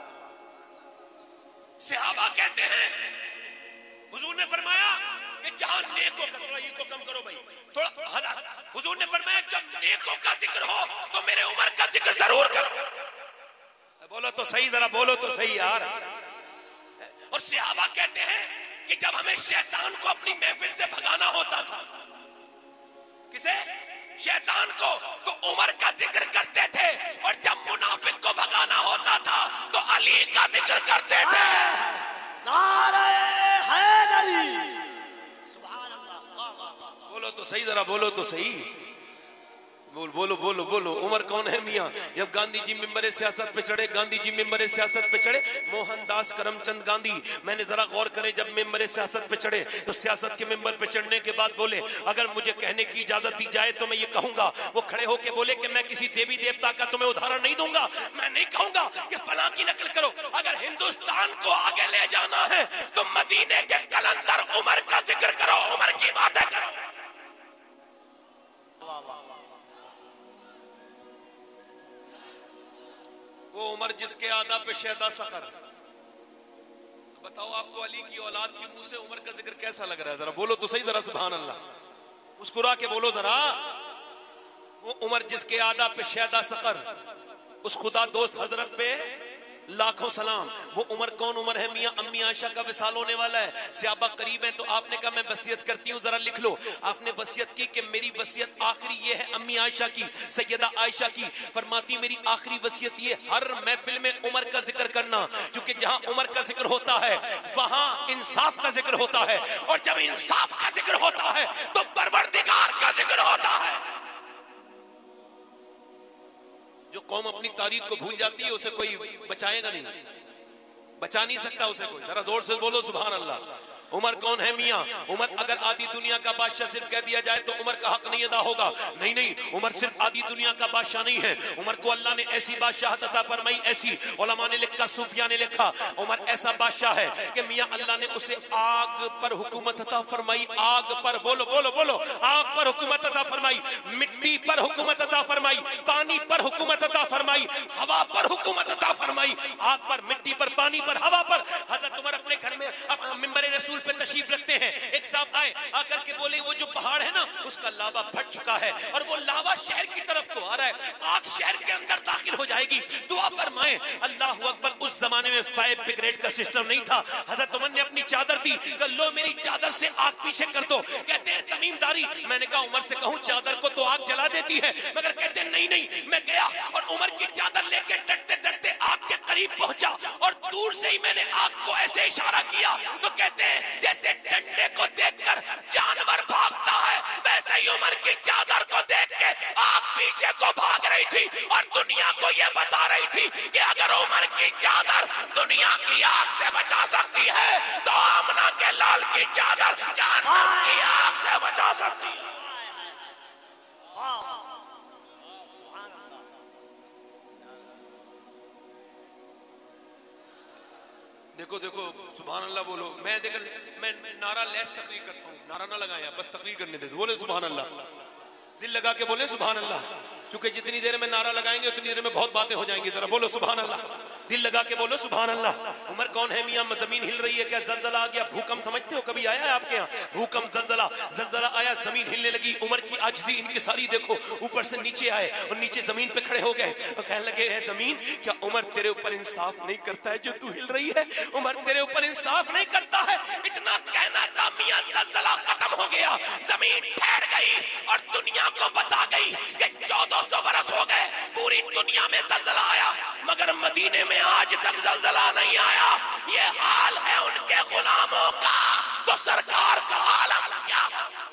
सहाबा कहते हैं हुजूर ने फरमाया कि जहां नेको करो, ये को कम करो भाई थोड़ा। हुजूर ने फरमाया जब नेकों का जिक्र हो तो मेरे उम्र का जिक्र जरूर करो। बोलो तो सही, जरा बोलो तो सही यार। और सहाबा कहते हैं कि जब हमें शैतान को अपनी महफिल से भगाना होता था, किसे? शैतान को, तो उमर का जिक्र करते थे, और जब मुनाफिक को भगाना होता था तो अली का जिक्र करते थे। नारे हैदरी, सुभान अल्लाह, वाह वाह वाह। बोलो तो सही, जरा बोलो तो सही। बोलो बोलो बोलो बोलो। उमर कौन है मियाँ? जब गांधी जी मिंबर सियासत पे चढ़े, गांधी जी मिंबर सियासत पे चढ़े, मोहनदास करमचंद गांधी, मैंने जरा गौर करें, जब मिंबर सियासत पे चढ़े तो सियासत के मिंबर पे चढ़ने के बाद बोले, अगर मुझे कहने की इजाजत दी जाए तो मैं ये कहूंगा। वो खड़े होके बोले कि मैं किसी देवी देवता का तुम्हें उदाहरण नहीं दूंगा, मैं नहीं कहूंगा कि फलां की नकल करो। अगर हिंदुस्तान को आगे ले जाना है तो मदीने के कलंदर उमर का जिक्र करो, उमर की बातें करो। वो उमर जिसके आदा पे शहदा सकर। बताओ आपको अली की औलाद के मुंह से उमर का जिक्र कैसा लग रहा है? जरा बोलो तो सही, जरा सुभान अल्लाह, मुस्कुरा के बोलो जरा। वो उमर जिसके आदा पे शहदा सकर, उस खुदा दोस्त हजरत पे लाखों सलाम। वो उमर कौन उमर है मियाँ? अम्मी आयशा का विसाल होने वाला है, सहाबा करीब है, तो आपने कहा मैं वसीयत करती हूँ, जरा लिख लो। आपने वसीयत की कि मेरी वसीयत आखिरी ये है अम्मी आयशा की, सैयदा आयशा की। फरमाती मेरी आखिरी वसीयत ये, हर महफिल में उमर का जिक्र करना, क्योंकि जहां उमर का जिक्र होता है वहां इंसाफ का जिक्र होता है, और जब इंसाफ का जिक्र होता है तो परवरदिगार का जिक्र होता है। जो कौम अपनी तारीख को भूल जाती है उसे कोई बचाएगा नहीं, बचा नहीं सकता उसे कोई। जरा जोर से बोलो सुभान अल्लाह। उमर कौन है मियाँ? उमर अगर आधी दुनिया का बादशाह सिर्फ कह दिया जाए तो उमर का हक नहीं अदा होगा। नहीं नहीं, उमर सिर्फ आधी दुनिया का बादशाह नहीं है। उमर को अल्लाह ने ऐसी बादशाहत अता फरमाई, ऐसी, उलमा ने लिखा, सूफिया ने लिखा, उमर ऐसा बादशाह है कि मियाँ अल्लाह ने उसे आग पर हुकूमत अता फरमाई। आग पर, बोलो बोलो बोलो, आग पर हुकूमत अता फरमाई, मिट्टी पर हुकूमत अता फरमाई, पानी पर हुकूमत अता फरमाई, हवा पर हुकूमत अता फरमाई। आग पर, मिट्टी पर, पानी पर, हवा पर। हजरत उमर अपने घर में मिंबर रसूल पे तशरीफ रखते हैं। एक साहब आए, आकर के बोले वो जो पहाड़ है ना उसका लावा फट चुका है और वो लावा शहर की तरफ को आ रहा है, आग शहर के अंदर दाखिल हो जाएगी, दुआ फरमाएं। अल्लाह अकबर। उस जमाने में फायर ब्रिगेड का सिस्टम नहीं था। हजरत उमर ने अपनी चादर दी, लो मेरी चादर से आग पीछे कर दो। कहते हैं तमीमदारी। मैंने कहा उमर से कहूं चादर को तो आग जला देती है, मगर कहते हैं नहीं नहीं। मैं गया और उमर की चादर लेके डरते डरते आग के करीब पहुंचा और दूर से ही मैंने आग को ऐसे इशारा किया तो कहते हैं जैसे डंडे को देखकर जानवर भागता है, वैसे ही उमर की चादर को देख के आग पीछे को भाग रही थी और दुनिया को यह बता रही थी कि अगर उमर की चादर दुनिया की आग से बचा सकती है तो आमना के लाल की चादर जानवर की आग से बचा सकती है। देखो देखो सुभान अल्लाह बोलो। मैं देखो मैं नारा लेस तकरीर करता हूँ, नारा ना लगाया, बस तकरीर करने दे, बोले सुभान अल्लाह, दिल लगा के बोले सुभान अल्लाह, क्योंकि जितनी देर में नारा लगाएंगे उतनी देर में बहुत बातें हो जाएंगी। जरा बोलो सुभान अल्लाह, दिल लगा के बोलो सुभान अल्लाह। उमर कौन है मियाँ? जमीन हिल रही है क्या? जलजला आ गया, भूकंप समझते हो, कभी आया है आपके यहाँ भूकंप? जलजला जलजला आया, जमीन हिलने लगी। उमर की आजिज़ी इनकी सारी देखो, ऊपर से नीचे आए और नीचे जमीन पे खड़े हो गए और कहने लगे है जमीन, क्या उमर तेरे ऊपर इंसाफ नहीं करता है जो तू हिल रही है? उमर तेरे ऊपर इंसाफ नहीं करता है? इतना कहना था मियाँ, जलजला खत्म हो गया, जमीन ठहर गई और दुनिया को बता गई कि चौदह सौ बरस हो गए पूरी दुनिया में जलजला आया मगर मदीने में आज तक जलजला नहीं आया। ये हाल है उनके गुलामों का, तो सरकार का हाल क्या?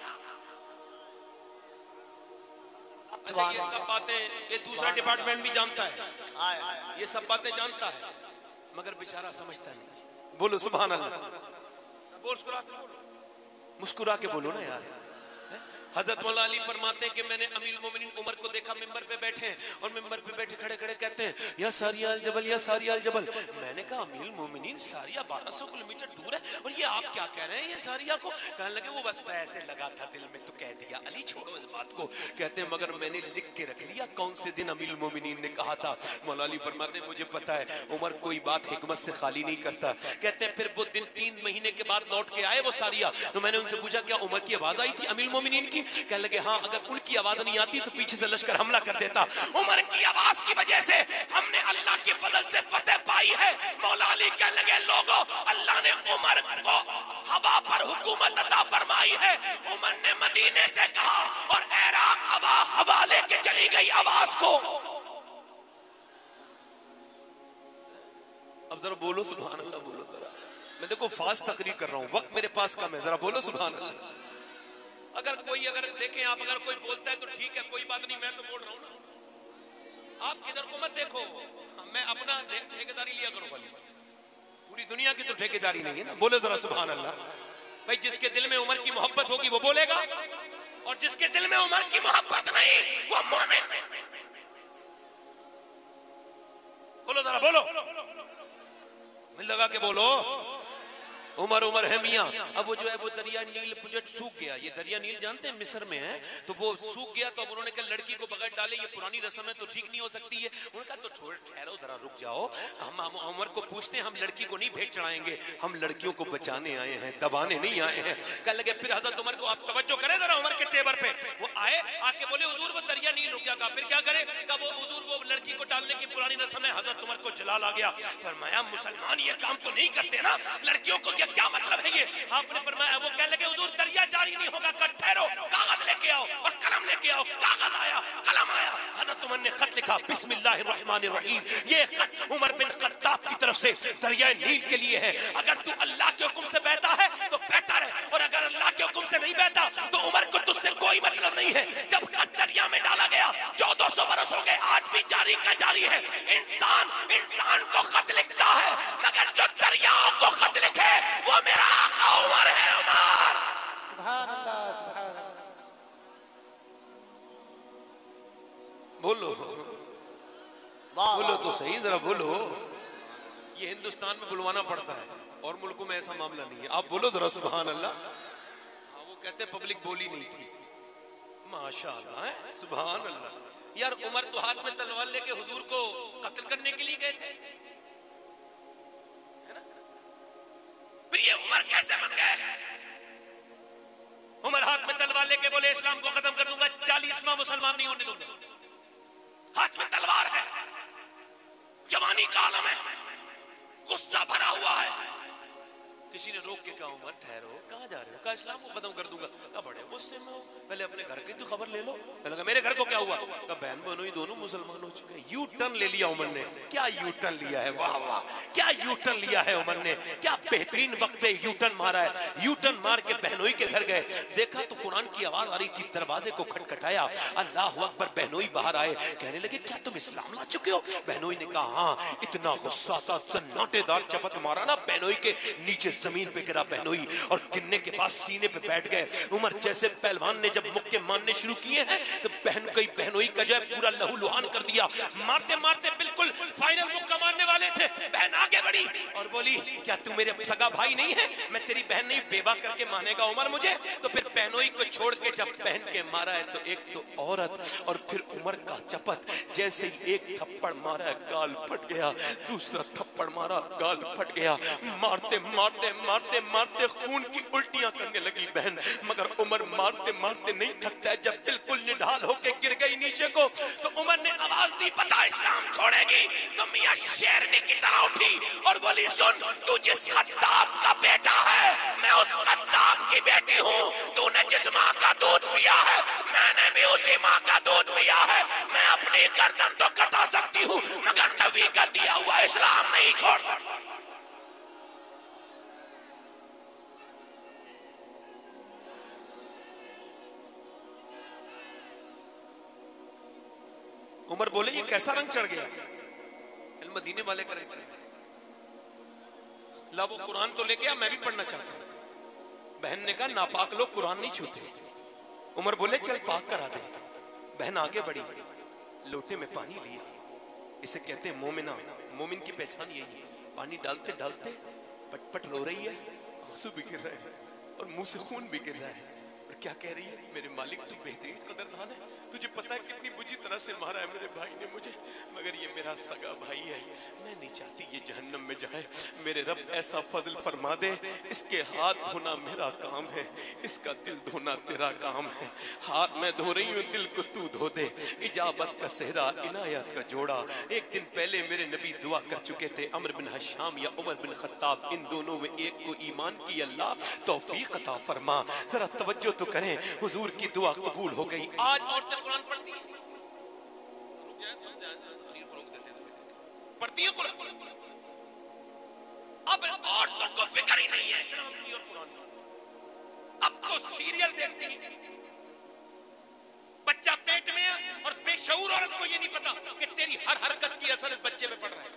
ये सब बातें ये दूसरा डिपार्टमेंट भी जानता है, ये सब बातें जानता है मगर बेचारा समझता नहीं। बोलो सुभान अल्लाह, मुस्कुरा के बोलो ना यार। हजरत मौला अली फरमाते हैं कि मैंने अमीरुल मोमिनीन उमर को देखा मिंबर पे बैठे हैं और मिंबर पे बैठे खड़े खड़े कहते हैं या सारिया अल जबल, या सारिया अल जबल। मैंने कहा अमीरुल मोमिनीन सारिया बारह सौ किलोमीटर दूर है और ये आप क्या कह रहे हैं ये सारिया को? कहने लगे वो बस ऐसे लगा था दिल में तो कह दिया, अली छोड़ो इस बात को। कहते हैं मगर मैंने लिख के रख लिया कौन से दिन अमीरुल मोमिनीन ने कहा था। मौला अली फरमाते मुझे पता है उमर कोई बात हिकमत से खाली नहीं करता। कहते हैं फिर वो दिन तीन महीने के बाद लौट के आए वो सारिया, तो मैंने उनसे पूछा क्या उमर की आवाज आई थी अमीरुल मोमिनीन की? कहने लगे हाँ, अगर उनकी आवाज नहीं आती तो पीछे से लश्कर हमला कर देता। उमर की आवाज की वजह से हमने अल्लाह की फजल से फतेह पाई है। मौला अली कहने लगे लोगों, अल्लाह ने उमर को हवा पर हुकूमत अता फरमाई है। उमर ने मदीने से कहा और इराक हवा हवा लेके चली गई आवाज को। अब जरा बोलो सुभान अल्लाह, बोलो जरा। मैं देखो फास्ट तकरीर कर रहा हूँ, वक्त मेरे पास कम है, जरा बोलो सुभान अल्लाह। अगर कोई अगर देखें आप, अगर कोई बोलता है तो ठीक है, कोई बात नहीं, मैं तो बोल रहा हूं ना। आप किधर को मत देखो, मैं अपना ठेकेदारी लिया करो खाली, पूरी दुनिया की तो ठेकेदारी नहीं है ना। बोले जरा सुभान अल्लाह। भाई जिसके दिल में उमर की मोहब्बत होगी वो बोलेगा, और जिसके दिल में उमर की मोहब्बत नहीं वो मोमिन। बोलो जरा, बोलो, मिल लगा के बोलो। उमर उमर है मियाँ। अब वो जो है वो दरिया नील पुजट सूख गया। ये दरिया नील जानते हैं मिस्र में है, तो वो सूख गया। तो अब उन्होंने कहा लड़की को बगैर डाले ये पुरानी रस्म है तो ठीक नहीं हो सकती है। उन्होंने कहा तो छोड़, ठहरो जरा, रुक जाओ, हम हम उमर को पूछते हैं, हम लड़की को नहीं भेंट चढ़ाएंगे, हम लड़कियों को बचाने आए हैं, दबाने नहीं आए हैं। कह लगे फिर हजरत उमर को आप तवज्जो करें जरा उमर के तेवर पे। वो आए, आके बोले हुजूर वो दरिया नील रुक गया। फिर क्या करे? कहा वो हुजूर वो लड़की को डालने की पुरानी रस्म है। हजरत उमर को जलाल आ गया। फरमाया मुसलमान ये काम तो नहीं करते ना, लड़कियों को क्या मतलब है ये? आपने फरमाया, वो कह लगे हुजूर दरिया जारी नहीं होगा, कट ठहरो, कागज लेके आओ और कलम लेके आओ। कागज आया, कलम आया, हजरत उमर ने खत लिखा, बिस्मिल्लाहिर्रहमानिर्रहीम। ये खत उमर बिन खत्ताब की तरफ से दरिया नील के लिए है। अगर तू अल्लाह के हुक्म से बहता है तो बहता रहे, और अगर अल्लाह के हुक्म से नहीं बहता तो उमर को तुझसे कोई मतलब नहीं है। जब खत दरिया में डाला गया, चौदह सौ बरस हो गए, आज भी जारी का जारी है। इंसान इंसान को खत लिखता है, मगर जो दरियाओं को खत लिखे वो मेरा आका उमर है। उमर, सुभान अल्लाह, सुभान अल्लाह। बोलो बोलो तो सही, जरा बोलो। ये हिंदुस्तान में बुलवाना पड़ता है और मुल्कों में ऐसा मामला नहीं है। आप बोलो जरा सुभान अल्लाह। हाँ, वो कहते पब्लिक बोली नहीं थी, माशाअल्लाह है, सुभान अल्लाह। यार उमर तो हाथ में तलवार लेके हुजूर को कत्ल करने के लिए गए थे, है ना? फिर ये उमर कैसे बन गए? उमर हाथ में तलवार लेके बोले इस्लाम को खत्म कर दूंगा, चालीसवां मुसलमान नहीं होने दूंगा। हाथ में तलवार है, जवानी का आलम है, गुस्सा भरा हुआ है। किसी ने रोक के कहा उमर ठहरो, कहां जा रहे हो? कहा इस्लाम को खत्म कर दूंगा। कहा बड़े गुस्से में हो, पहले अपने घर की तो खबर ले लो। पहले कहा मेरे घर को क्या हुआ? कहा बहन बहनों ही दोनों मुसलमान हो चुके हैं। यू टर्न ले लिया उमर ने। क्या यू टर्न लिया है, वाह वाह, क्या यू टर्न लिया है उमर ने, क्या बेहतरीन वक्त पे यू टर्न मारा है। यू टर्न मार के बहनोई के घर गए, देखा तो कुरान की आवाज आ रही थी, दरवाजे को खटखटाया, अल्लाह अकबर, बहनोई बाहर आए, कहने लगे क्या तुम इस्लाम ला चुके हो? बहनोई ने कहा हाँ। इतना गुस्सा था, सन्नाटेदार चपत मारा ना, बहनोई के नीचे जमीन पे गिरा बहनोई, और गिरने के बाद सीने पे बैठ गए। उमर जैसे पहलवान ने जब मुक्के मारने शुरू किए हैं तो बहन कई बहनोई का जो है पूरा लहू लुहान कर दिया। मारते मारते बिल्कुल फाइनल मुक्का मारने वाले थे, बहन आगे बढ़ी और बोली क्या तू मेरे सगा भाई नहीं है? मैं तेरी बहन नहीं, बेवा करके मानेगा उमर मुझे? तो फिर बहनोई को छोड़ के जब बहन के मारा है तो एक तो औरत और फिर उमर का चपत, जैसे ही एक थप्पड़ मारा गाल फट गया, दूसरा थप्पड़ मारा गाल फट गया। मारते मारते मारते मारते खून की उल्टियां करने लगी बहन, मगर उमर मारते मारते नहीं थकता है। जब बिल्कुल निढाल होके गिर गई नीचे को तो उमर ने आवाज दी, पता इस्लाम छोड़ेगी? तो मियां शेरनी की तरह उठी और बोली सुन, तू जिस खत्ताब का बेटा है मैं उस खत्ताब की बेटी हूँ। तूने जिस माँ का दूध पिया है मैंने भी उसी माँ का दूध पिया है। मैं अपनी गर्दन तो कटा सकती हूँ मगर नबी का दिया हुआ इस्लाम नहीं छोड़ सकता। उमर बोले ये कैसा रंग चढ़ गया? मदीने वाले का रंग चढ़ गया। ला वो कुरान तो लेके आ, मैं भी पढ़ना चाहता हूं। बहन ने कहा नापाक लोग कुरान नहीं छूते। उमर बोले चल पाक करा दे। बहन आगे बढ़ी, लोटे में पानी लिया, इसे कहते हैं मोमिना, मोमिन की पहचान यही है। पानी डालते डालते पटपट रो रही है, आंसू भी गिर रहे हैं और मुंह से खून भी गिर रहा है, और क्या कह रही है? मेरे मालिक तू बेहतरीन कदरदान है, तुझे पता है कितनी बुरी तरह से मारा है मेरे भाई ने मुझे, मगर ये मेरा सगा भाई है, मैं नहीं चाहती ये जहन्नम में जाए। मेरे रब ऐसा फजल फरमा दे, इसके हाथ धोना मेरा काम है, इसका दिल धोना तेरा काम है। हाथ मैं धो रही हूँ, दिल को तू धो दे। इजाबत का सेहरा, इनायत का जोड़ा। एक दिन पहले मेरे नबी दुआ कर चुके थे, अमर बिन हशाम या उमर बिन खत्ताब, इन दोनों में एक को ईमान की अल्लाह तौफीक अता फरमा। जरा तवज्जो तो करें, हुजूर की दुआ कबूल हो गई। आज औरतें कुरान पढ़ती हैं, रुक जाए तो हम जाए, रोक देते हैं, पढ़ती है कुरान। अब औरतों को फिक्र ही नहीं है इस्लाम की और कुरान की। अब तो सीरियल देखती है, बेशऊर औरत को ये नहीं पता कि तेरी हर हरकत की असर इस बच्चे पे पड़ रहा है।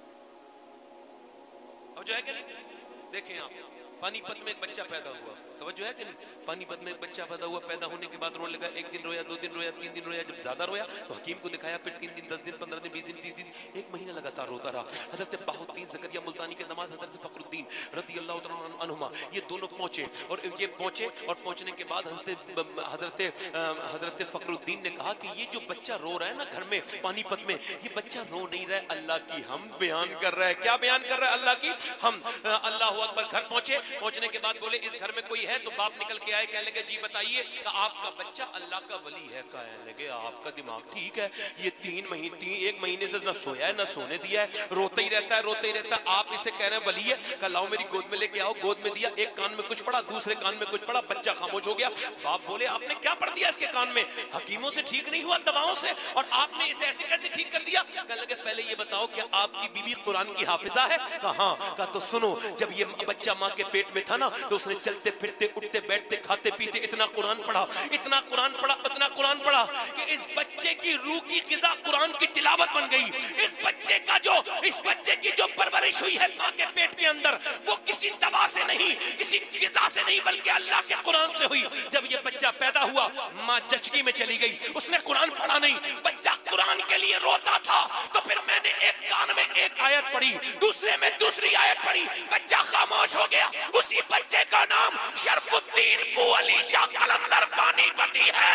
और जो है कि नहीं, देखें आप, पानीपत में एक बच्चा पैदा हुआ, तवज्जो है कि नहीं, पानीपत में एक बच्चा पैदा हुआ, पैदा होने के बाद रोने लगा, एक दिन रोया, दो दिन रोया, तीन दिन रोया, जब ज्यादा रोया तो हकीम को दिखाया, फिर तीन दिन, दस दिन, पंद्रह दिन, बीस दिन, तीस दिन, एक महीना लगातार रोता रहा। हजरत बाहुद्दीन ज़करिया मुल्तानी के नमाज हजरत फखरुद्दीन रज़ी अल्लाह तआला अन्हुमा ये दोनों पहुंचे, और ये पहुंचे और पहुंचने के बाद हजरत हजरत हजरत फखरुद्दीन ने कहा कि ये जो बच्चा रो रहा है ना घर में पानीपत में, ये बच्चा रो नहीं रहा है, अल्लाह की हम बयान कर रहा है। क्या बयान कर रहा है? अल्लाह की हम। अल्लाह अकबर। घर पहुंचे, पहुंचने के बाद बोले इस घर में कोई है? तो बाप निकल के आए, कहने लगे जी बताइए। आपका बच्चा अल्लाह का वली है। कहने लगे आपका दिमाग ठीक है, ये तीन महीने तीन एक महीने से ना सोया है ना सोने दिया है, रोते ही रहता है रोते ही रहता है, आप इसे कह रहे हैं वली है? कहा लाओ मेरी गोद में लेके आओ। गोद में दिया, एक कान में कुछ पड़ा, दूसरे कान में कुछ पड़ा, बच्चा खामोश हो गया। बाप बोले आपने क्या पढ़ दिया इसके कान में? हकीमों से ठीक नहीं हुआ, दवाओं से, और आपने इसे ऐसे कैसे ठीक कर दिया? कहने लगे पहले ये बताओ क्या आपकी बीवी कुरान की हाफिजा है? कहा हाँ। कहा तो सुनो, जब ये बच्चा माँ के पेट में था ना तो उसने चलते फिरते उठते बैठते खाते पीते इतना कुरान पढ़ा, इतना कुरान पढ़ा, इतना कुरान पढ़ा कि इस बच्चे की रूह की ग़िज़ा कुरान की तिलावत बन गई। इस बच्चे का जो इस बच्चे की जो परवरिश हुई है माँ के पेट के अंदर, वो किसी दवा से नहीं, किसी ग़िज़ा से नहीं, बल्कि अल्लाह के कुरान से हुई। जब ये बच्चा पैदा हुआ माँ जचकी में चली गई, उसने कुरान पढ़ा नहीं, बच्चा कुरान के लिए रोता था। तो फिर मैंने एक कान में एक आयत पढ़ी, दूसरे में दूसरी आयत पढ़ी, बच्चा खामोश हो गया। उसी बच्चे का नाम शरफुद्दीन बू अली शाह कलंदर पानीपती है।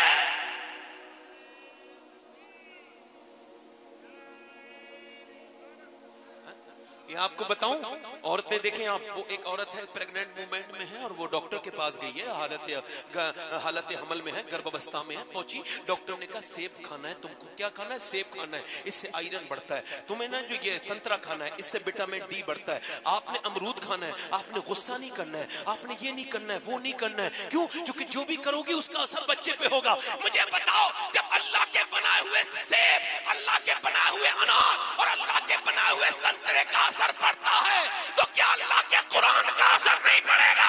ये आपको बताऊं, औरतें देखें आप, वो एक औरत है प्रेग्नेंट मूवमेंट में है और वो डॉक्टर के पास गई है, हालत हालत हमल में है, गर्भावस्था में है। पहुंची, डॉक्टर ने कहा सेब खाना है तुमको। क्या खाना है? सेब खाना है, इससे आयरन बढ़ता है। तुम्हें ना जो ये संतरा खाना है, इससे विटामिन डी बढ़ता है। आपने अमरूद खाना है, आपने गुस्सा नहीं करना है, आपने ये नहीं करना है, वो नहीं करना है। क्यों? क्योंकि जो भी करोगी उसका असर बच्चे पे होगा। मुझे बताओ, जब अल्लाह के बनाए हुए सेब, अल्लाह के बनाए हुए अनार और अल्लाह के बनाए हुए संतरे का असर पड़ता है, तो क्या अल्लाह के कुरान का असर नहीं पड़ेगा?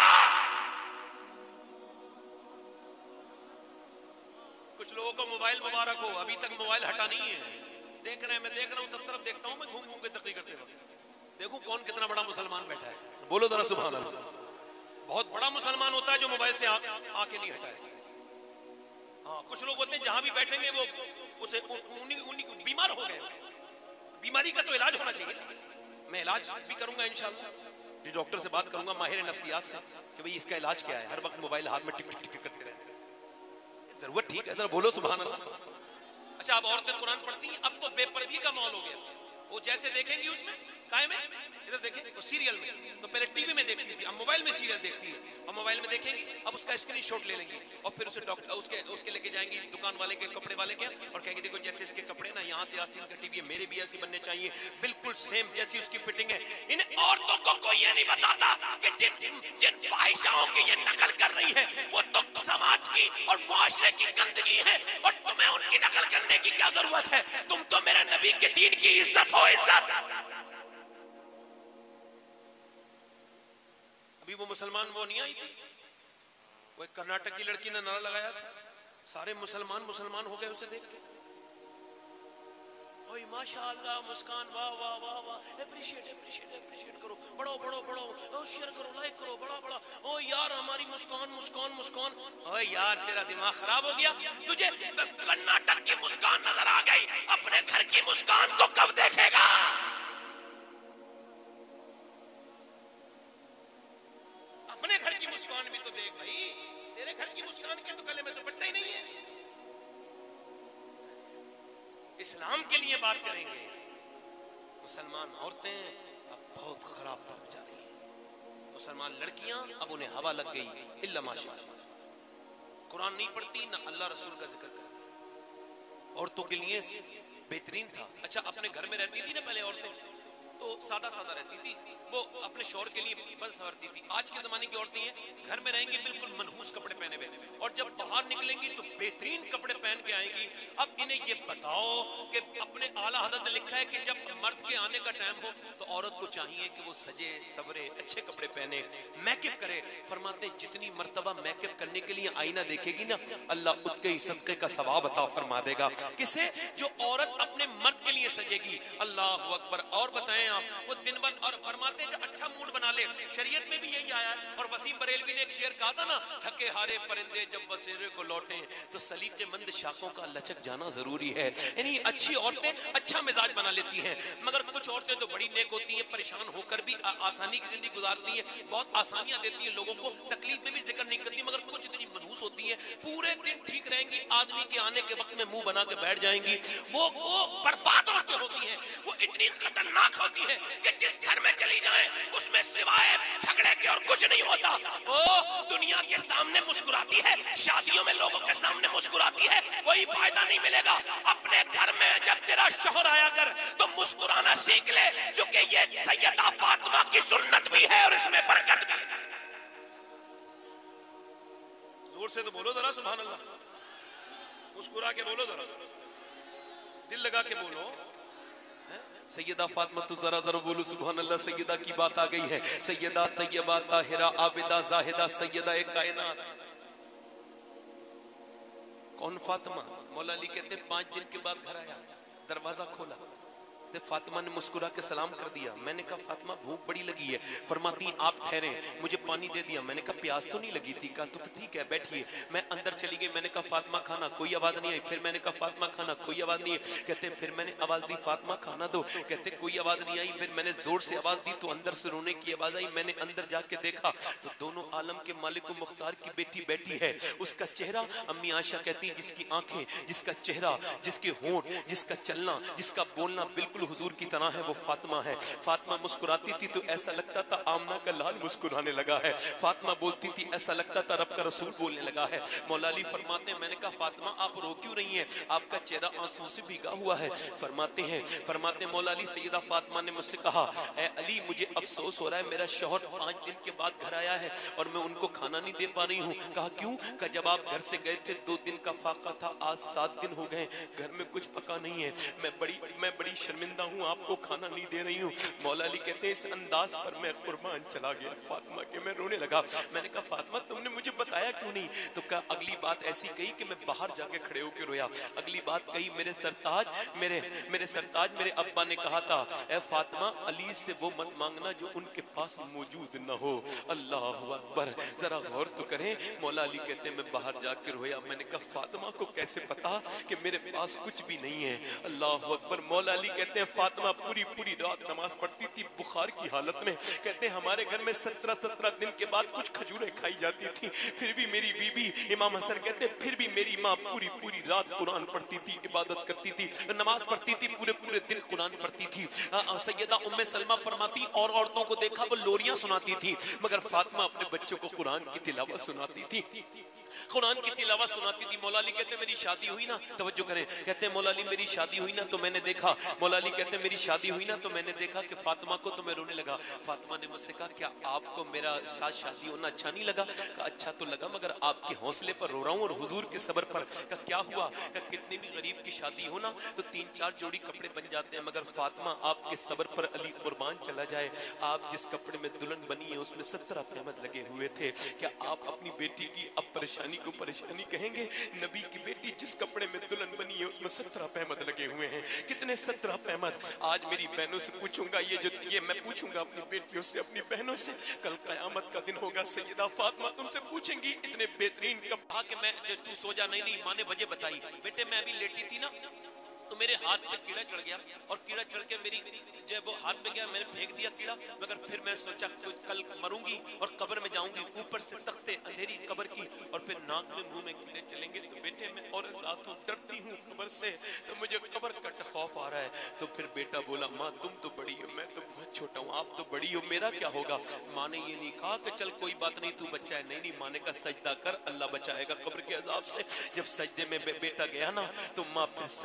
कुछ लोगों को मोबाइल मुबारक हो, अभी तक मोबाइल हटा नहीं है। देख रहे हैं, मैं देख रहा हूं, सब तरफ देखता हूं मैं, घूम घूम के तकरीर करते वक्त देखूं कौन कितना बड़ा मुसलमान बैठा है। बोलो जरा सुभान अल्लाह। बहुत बड़ा मुसलमान होता है जो मोबाइल से आंखें नहीं हटाए। हाँ, कुछ लोग होते हैं जहां भी बैठेंगे वो उसे उन्हीं उन्हीं बीमार हो गए। बीमारी का तो इलाज होना चाहिए। मैं इलाज भी करूंगा इंशाल्लाह, ये डॉक्टर से बात करूंगा माहिर नफ्सियात से कि भाई इसका इलाज क्या है। हर वक्त मोबाइल हाथ में टिक टिक टिक करते रहते, जरूरत ठीक है? जरा बोलो सुभान अल्लाह। अच्छा, अब औरतें कुरान पढ़ती हैं, अब तो बेपर्दगी का माहौल हो गया। वो जैसे देखेंगी उसमें कायम है, इधर देखें तो सीरियल में, तो पहले टीवी में देखती थी, अब मोबाइल में सीरियल देखती है, और मोबाइल में देखेंगी, अब उसका स्क्रीनशॉट ले लेंगी और फिर उसे डॉक्टर उसके उसके लेके जाएंगी दुकान वाले के, कपड़े वाले के, और कहेंगे देखो जैसे इसके कपड़े ना यहाँ थे आस्तीन का टीवी है, मेरे भी ऐसे बनने चाहिए, बिल्कुल सेम जैसी उसकी फिटिंग है। इन औरतों को कोई ये नहीं बताता कि जिन जिन ख्वाहिशाओं की ये नकल कर रही है वो तो समाज की और मुआशरे की गंदगी है, और तुम्हें उनकी नकल करने की क्या जरूरत है? तुम तो मेरे नबी के दीन की इज्जत हो, इज्जत। अभी वो मुसलमान वो नहीं आई थी, वो एक कर्नाटक की लड़की ने नारा लगाया था, सारे मुसलमान मुसलमान हो गए उसे देख के। ओए माशाअल्लाह, मुस्कान, वाह वाह वाह वाह, एप्रिशिएट एप्रिशिएट एप्रिशिएट करो, बढ़ो बढ़ो बढ़ो, ओ शेयर करो, लाइक करो, बड़ा बड़ा, ओ यार हमारी मुस्कान मुस्कान मुस्कान। ओए यार तेरा दिमाग खराब हो गया, तुझे कर्नाटक की मुस्कान नजर आ गई, अपने घर की मुस्कान तो कब देखेगा? अपने घर की मुस्कान भी तो देख भाई, तेरे घर की मुस्कान के तो गले में दुपट्टा ही नहीं है। इस्लाम के लिए बात करेंगे। मुसलमान औरतें अब बहुत खराब तरफ जा रही हैं, मुसलमान लड़कियां अब उन्हें हवा लग गई, इल्ला माशाअल्लाह, कुरान नहीं पढ़ती ना अल्लाह रसूल का जिक्र करती। औरतों के लिए बेहतरीन था। अच्छा, अपने घर में रहती थी ना पहले औरतें, तो सादा सादा रहती थी, वो अपने शौहर के लिए बन संवरती थी। आज के जमाने की औरतें हैं, घर में रहेंगी बिल्कुल मनहूस कपड़े पहने हुए, और जब बाहर निकलेंगी तो बेहतरीन कपड़े पहन के आएंगी। अब इन्हें ये बताओ कि अपने आला हज़रत ने लिखा है कि जब मर्द के आने का टाइम हो तो औरत को चाहिए कि वो सजे सवरे अच्छे कपड़े पहने, मेकअप करे। फरमाते जितनी मर्तबा मेकअप करने के लिए आईना देखेगी ना, अल्लाह उसके ही सदके का सवाब अता फरमा देगा। किसे? जो औरत अपने मर्द के लिए सजेगी। अल्लाह अकबर। और बताएं आप, वो दिन भर, और फरमाते हैं अच्छा मूड बना ले। शरीयत में भी यही आया है। और वसीम बरेलवी ने एक शेर कहा था ना, थके हारे परिंदे जब बसेरे को लौटे, तो सलीकेमंद शाखों का लचक जाना जरूरी है। यानी अच्छी औरतें अच्छा मिजाज बना लेती हैं, मगर कुछ औरतें तो बड़ी नेक होती हैं, परेशान होकर भी आसानी की जिंदगी गुजारती हैं, बहुत आसानियां देती हैं लोगों को, तकलीफ में भी जिक्र नहीं करती, मगर कुछ इतनी मनहूस होती हैं, पूरे दिन ठीक रहेंगी, आदमी के आने के वक्त में मुंह बना के बैठ जाएंगी। वो वो बर्बाद औरतें होती हैं, वो इतनी खतरनाक होती है कि जिस घर में चली जाए उसमें सिवाय झगड़े के और कुछ नहीं होता। ओ दुनिया के सामने मुस्कुराती है, शादियों में लोगों के सामने मुस्कुराती है, कोई फायदा नहीं मिलेगा। अपने घर में जब तेरा शौहर आया कर तो मुस्कुराना सीख ले, क्योंकि ये सैयदा फातिमा की सुन्नत भी है और इसमें बरकत भी। जोर से तो बोलो जरा सुभान अल्लाह, मुस्कुरा के बोलो जरा, दिल लगा के बोलो। सैयदा फातिमा तो जरा जरा बोलो सुभान अल्लाह। सैयदा की बात आ गई है। सैयदा तैयबा ताहिरा आबिदा जाहिदा सैयदा एक कायनात। कौन फातिमा? मौला अली कहते पांच दिन के बाद घर आया, दरवाजा खोला, फातिमा ने मुस्कुरा के सलाम कर दिया। मैंने कहा फातिमा भूख बड़ी लगी है। फरमाती आप ठहरे, मुझे पानी दे दिया। मैंने कहा प्यास तो नहीं लगी थी? कहा तो ठीक है बैठिए। मैं अंदर चली गई, मैंने कहा फातिमा खाना, कोई आवाज नहीं आई। फिर मैंने कहा फातिमा खाना, कोई आवाज नहीं आई। कहते फिर मैंने आवाज दी फातिमा खाना दो, कहते कोई आवाज नहीं आई। फिर मैंने जोर से आवाज दी तो अंदर से रोने की आवाज आई। मैंने अंदर जाके देखा तो दोनों आलम के मालिक मुख्तार की बेटी बैठी है। उसका चेहरा, अम्मी आयशा कहती है जिसकी आंखें, जिसका चेहरा, जिसके होंठ, जिसका चलना, जिसका बोलना बिल्कुल हुजूर की तरह है, वो फातिमा है। फातिमा मुस्कुराती थी तो ऐसा लगता था आमना का लाल मुस्कुराने लगा है। फातिमा बोलती थी ऐसा लगता था रब का रसूल बोलने लगा है। मौला अली फरमाते हैं, मैंने कहा फातिमा आप रो क्यों रही हैं? आपका चेहरा आंसू से भीगा हुआ है। फरमाते हैं फरमाते हैं मौला अली सैयदा फातिमा ने मुझसे कहा, ऐ अली मुझे अफसोस हो रहा है, मेरा शौहर पांच दिन के बाद घर आया है और मैं उनको खाना नहीं दे पा रही हूँ। कहा क्यों? कहा जब आप घर से गए थे दो दिन का फाका था, आज सात दिन हो गए, घर में कुछ पका नहीं है, मैं बड़ी मैं बड़ी शर्मिंदा हूँ, आपको खाना नहीं दे रही हूँ। मौला अली कहते हैं इस अंदाज पर मैं कुर्बान चला गया फातिमा के, मैं रोने लगा। मैंने कहा फातिमा तुमने मुझे बताया क्यों नहीं? तो कहा अगली बात ऐसी कही कि मैं बाहर जाके खड़े होकर रोया। अगली बात कही मेरे सरताज मेरे मेरे सरताज मेरे अब्बा ने कहा था, ए फातिमा अली से वो मत मांगना जो उनके पास मौजूद न हो। अल्लाह अकबर, जरा गौर तो करें। मौला अली कहते हैं मैं बाहर जाकर रोया। मैंने कहा फातिमा को कैसे पता कि मेरे पास कुछ भी नहीं है? अल्लाह अकबर। मौला अली कहते हैं फातिमा पूरी पूरी रात नमाज पढ़ती थी बुखार की हालत में। कहते हैं हमारे घर में सत्रह सत्रह दिन के बाद कुछ खजूरें खाई जाती थी, फिर भी मेरी बीबी इमाम हसन कहते हैं फिर भी मेरी माँ पूरी पूरी रात कुरान पढ़ती थी, इबादत करती थी, नमाज पढ़ती थी, पूरे पूरे दिन कुरान पढ़ती थी। सैयदा उम्मे सलमा फरमाती और औरतों को देखा वो लोरियां सुनाती थी, मगर फातिमा अपने बच्चों को कुरान की तिलावत सुनाती थी, कुरान की तिलावत सुनाती थी। मौला अली कहते मेरी शादी हुई ना, तवज्जो करें, कहते हैं मौला अली मेरी शादी हुई ना तो मैंने देखा, मौला अली कहते हैं मेरी शादी हुई ना तो मैंने देखा कि फातिमा को तो मैं रोने लगा। फातिमा ने मुझसे कहा क्या आपको मेरा साथ शादी होना अच्छा नहीं लगा? कहा अच्छा तो लगा मगर आपके हौसले पर रो रहा हूँ और हुजूर के सबर पर। कहा क्या हुआ? कहा कितनी भी गरीब की शादी हो ना तो तीन चार जोड़ी कपड़े बन जाते हैं, मगर फातिमा आपके सबर पर अली कुर्बान चला जाए, आप जिस कपड़े में दुल्हन बनी है उसमें सत्रह पैमद लगे हुए थे। क्या आप अपनी बेटी की अब परेशानी को परेशानी कहेंगे? नबी की बेटी जिस कपड़े में दुल्हन बनी है उसमें सत्रह पैमद लगे हुए हैं। कितने सत्रह पैमद? आज मेरी बहनों से पूछूंगा, ये जो ये मैं पूछूंगा अपनी बेटियों से, अपनी बहनों से, कल कयामत का दिन होगा, सैयदा फातिमा तुमसे पूछेंगी इतने बेहतरीन कब कहा कि मैं तू सो जा, नहीं नहीं माँ ने वजह बताई, बेटे मैं अभी लेटी थी ना तो मेरे हाथ पे कीड़ा चढ़ गया और कीड़ा चढ़ के मेरी जब वो हाथ पे गया मैंने फेंक दिया कीड़ा, मगर फिर मैं सोचा कल मरूंगी और कब्र में जाऊंगी, ऊपर से तख्ते अंधेरी कब्र की और फिर नाक में मुंह में कीड़े चलेंगे, तो बेटे मैं और जात हूँ, डरती हूँ कब्र से, तो मुझे कब्र का खौफ आ रहा है। तो फिर बेटा बोला माँ तुम तो बड़ी हो, मैं तो बहुत छोटा हूँ, आप तो बड़ी हो, मेरा क्या होगा? माँ ने ये नहीं कहा कि चल कोई बात नहीं तू बच्चा है, नहीं नहीं माँ ने कहा सजदा कर, अल्लाह बचाएगा कब्र के अजाब से। जब सजदे में बेटा गया ना तो माँ फिर सजदे में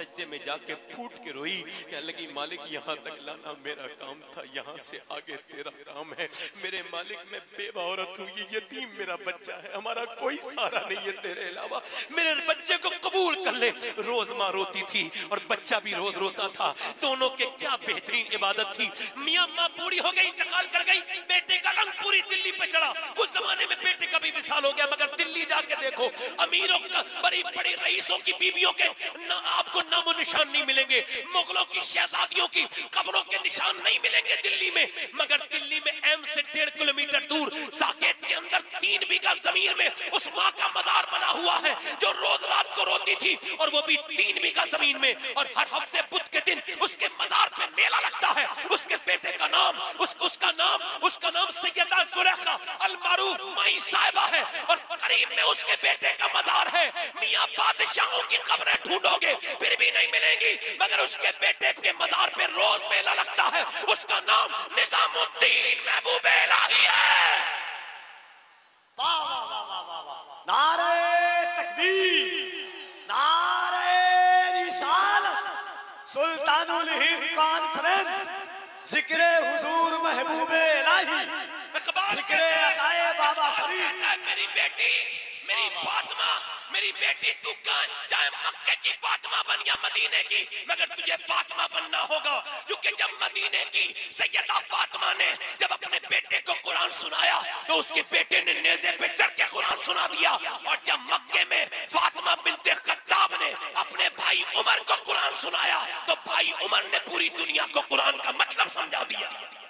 जाके फूट के रोई, कहने लगी मालिक यहाँ तक लाना मेरा काम था, यहाँ से आगे तेरा काम है। मेरे मालिक मैं बेवा औरत हूँ, ये यतीम मेरा बच्चा है, हमारा कोई सहारा नहीं है तेरे अलावा, मेरे बच्चे को कबूल कर ले। रोज माँ रोती थी और बच्चा भी रोज रोता था। दोनों के क्या बेहतरीन इबादत थी। मियाँ माँ बूढ़ी हो गई, इंतकाल कर गई, बेटे का रंग पूरी दिल्ली पे चढ़ा। कुछ जमाने में बेटे का भी विशाल हो गया, मगर दिल्ली जाके देखो अमीरों का, बड़ी बड़ी रईसों की बीवियों के ना आपको नामो निशान नहीं मिलेंगे, मुगलों की शहजादियों की कब्रों के निशान नहीं मिलेंगे दिल्ली में। मगर दिल्ली में एम से डेढ़ किलोमीटर दूर साकेत के अंदर तीन बीघा जमीन में उस माँ का मजार बना हुआ है जो रोज रात को रोती थी, और वो भी तीन बीघा जमीन में। और हर हफ्ते बुध के दिन उसके मजार पे मेला लगता है। उसके बेटे का नाम उस, उसका नाम उसका नाम सैयदा जुलेखा अल मारूफ माई साहिबा है, और करीब में उसके बेटे का मजार है। मियां बादशाहों की कब्रें ढूंढोगे फिर भी नहीं मिलेंगी, मगर उसके बेटे के मजार पे रोज मेला लगता है। उसका नाम निजामुद्दीन महबूब इलाही है। वाह वाह वाह वाह वाह वाह, नारे तकबीर, नारे रिसालत, सुल्तानुल हिंद कॉन्फ्रेंस, जिक्रे हुजूर महबूब इलाही, जिक्रे अताए बाबा फरीद। मेरी बेटी, मेरी फातिमा, मेरी बेटी तू चाहे मक्के की फातिमा बन या मदीने की, मगर तुझे फातिमा बनना होगा, क्योंकि जब मदीने की सैयदा फातिमा ने जब अपने बेटे को कुरान सुनाया तो उसके बेटे ने नेज़े पे चढ़ के कुरान सुना दिया। और जब मक्के में फातिमा बिनते खत्ताब ने अपने भाई उमर को कुरान सुनाया तो भाई उमर ने पूरी दुनिया को कुरान का मतलब समझा दिया।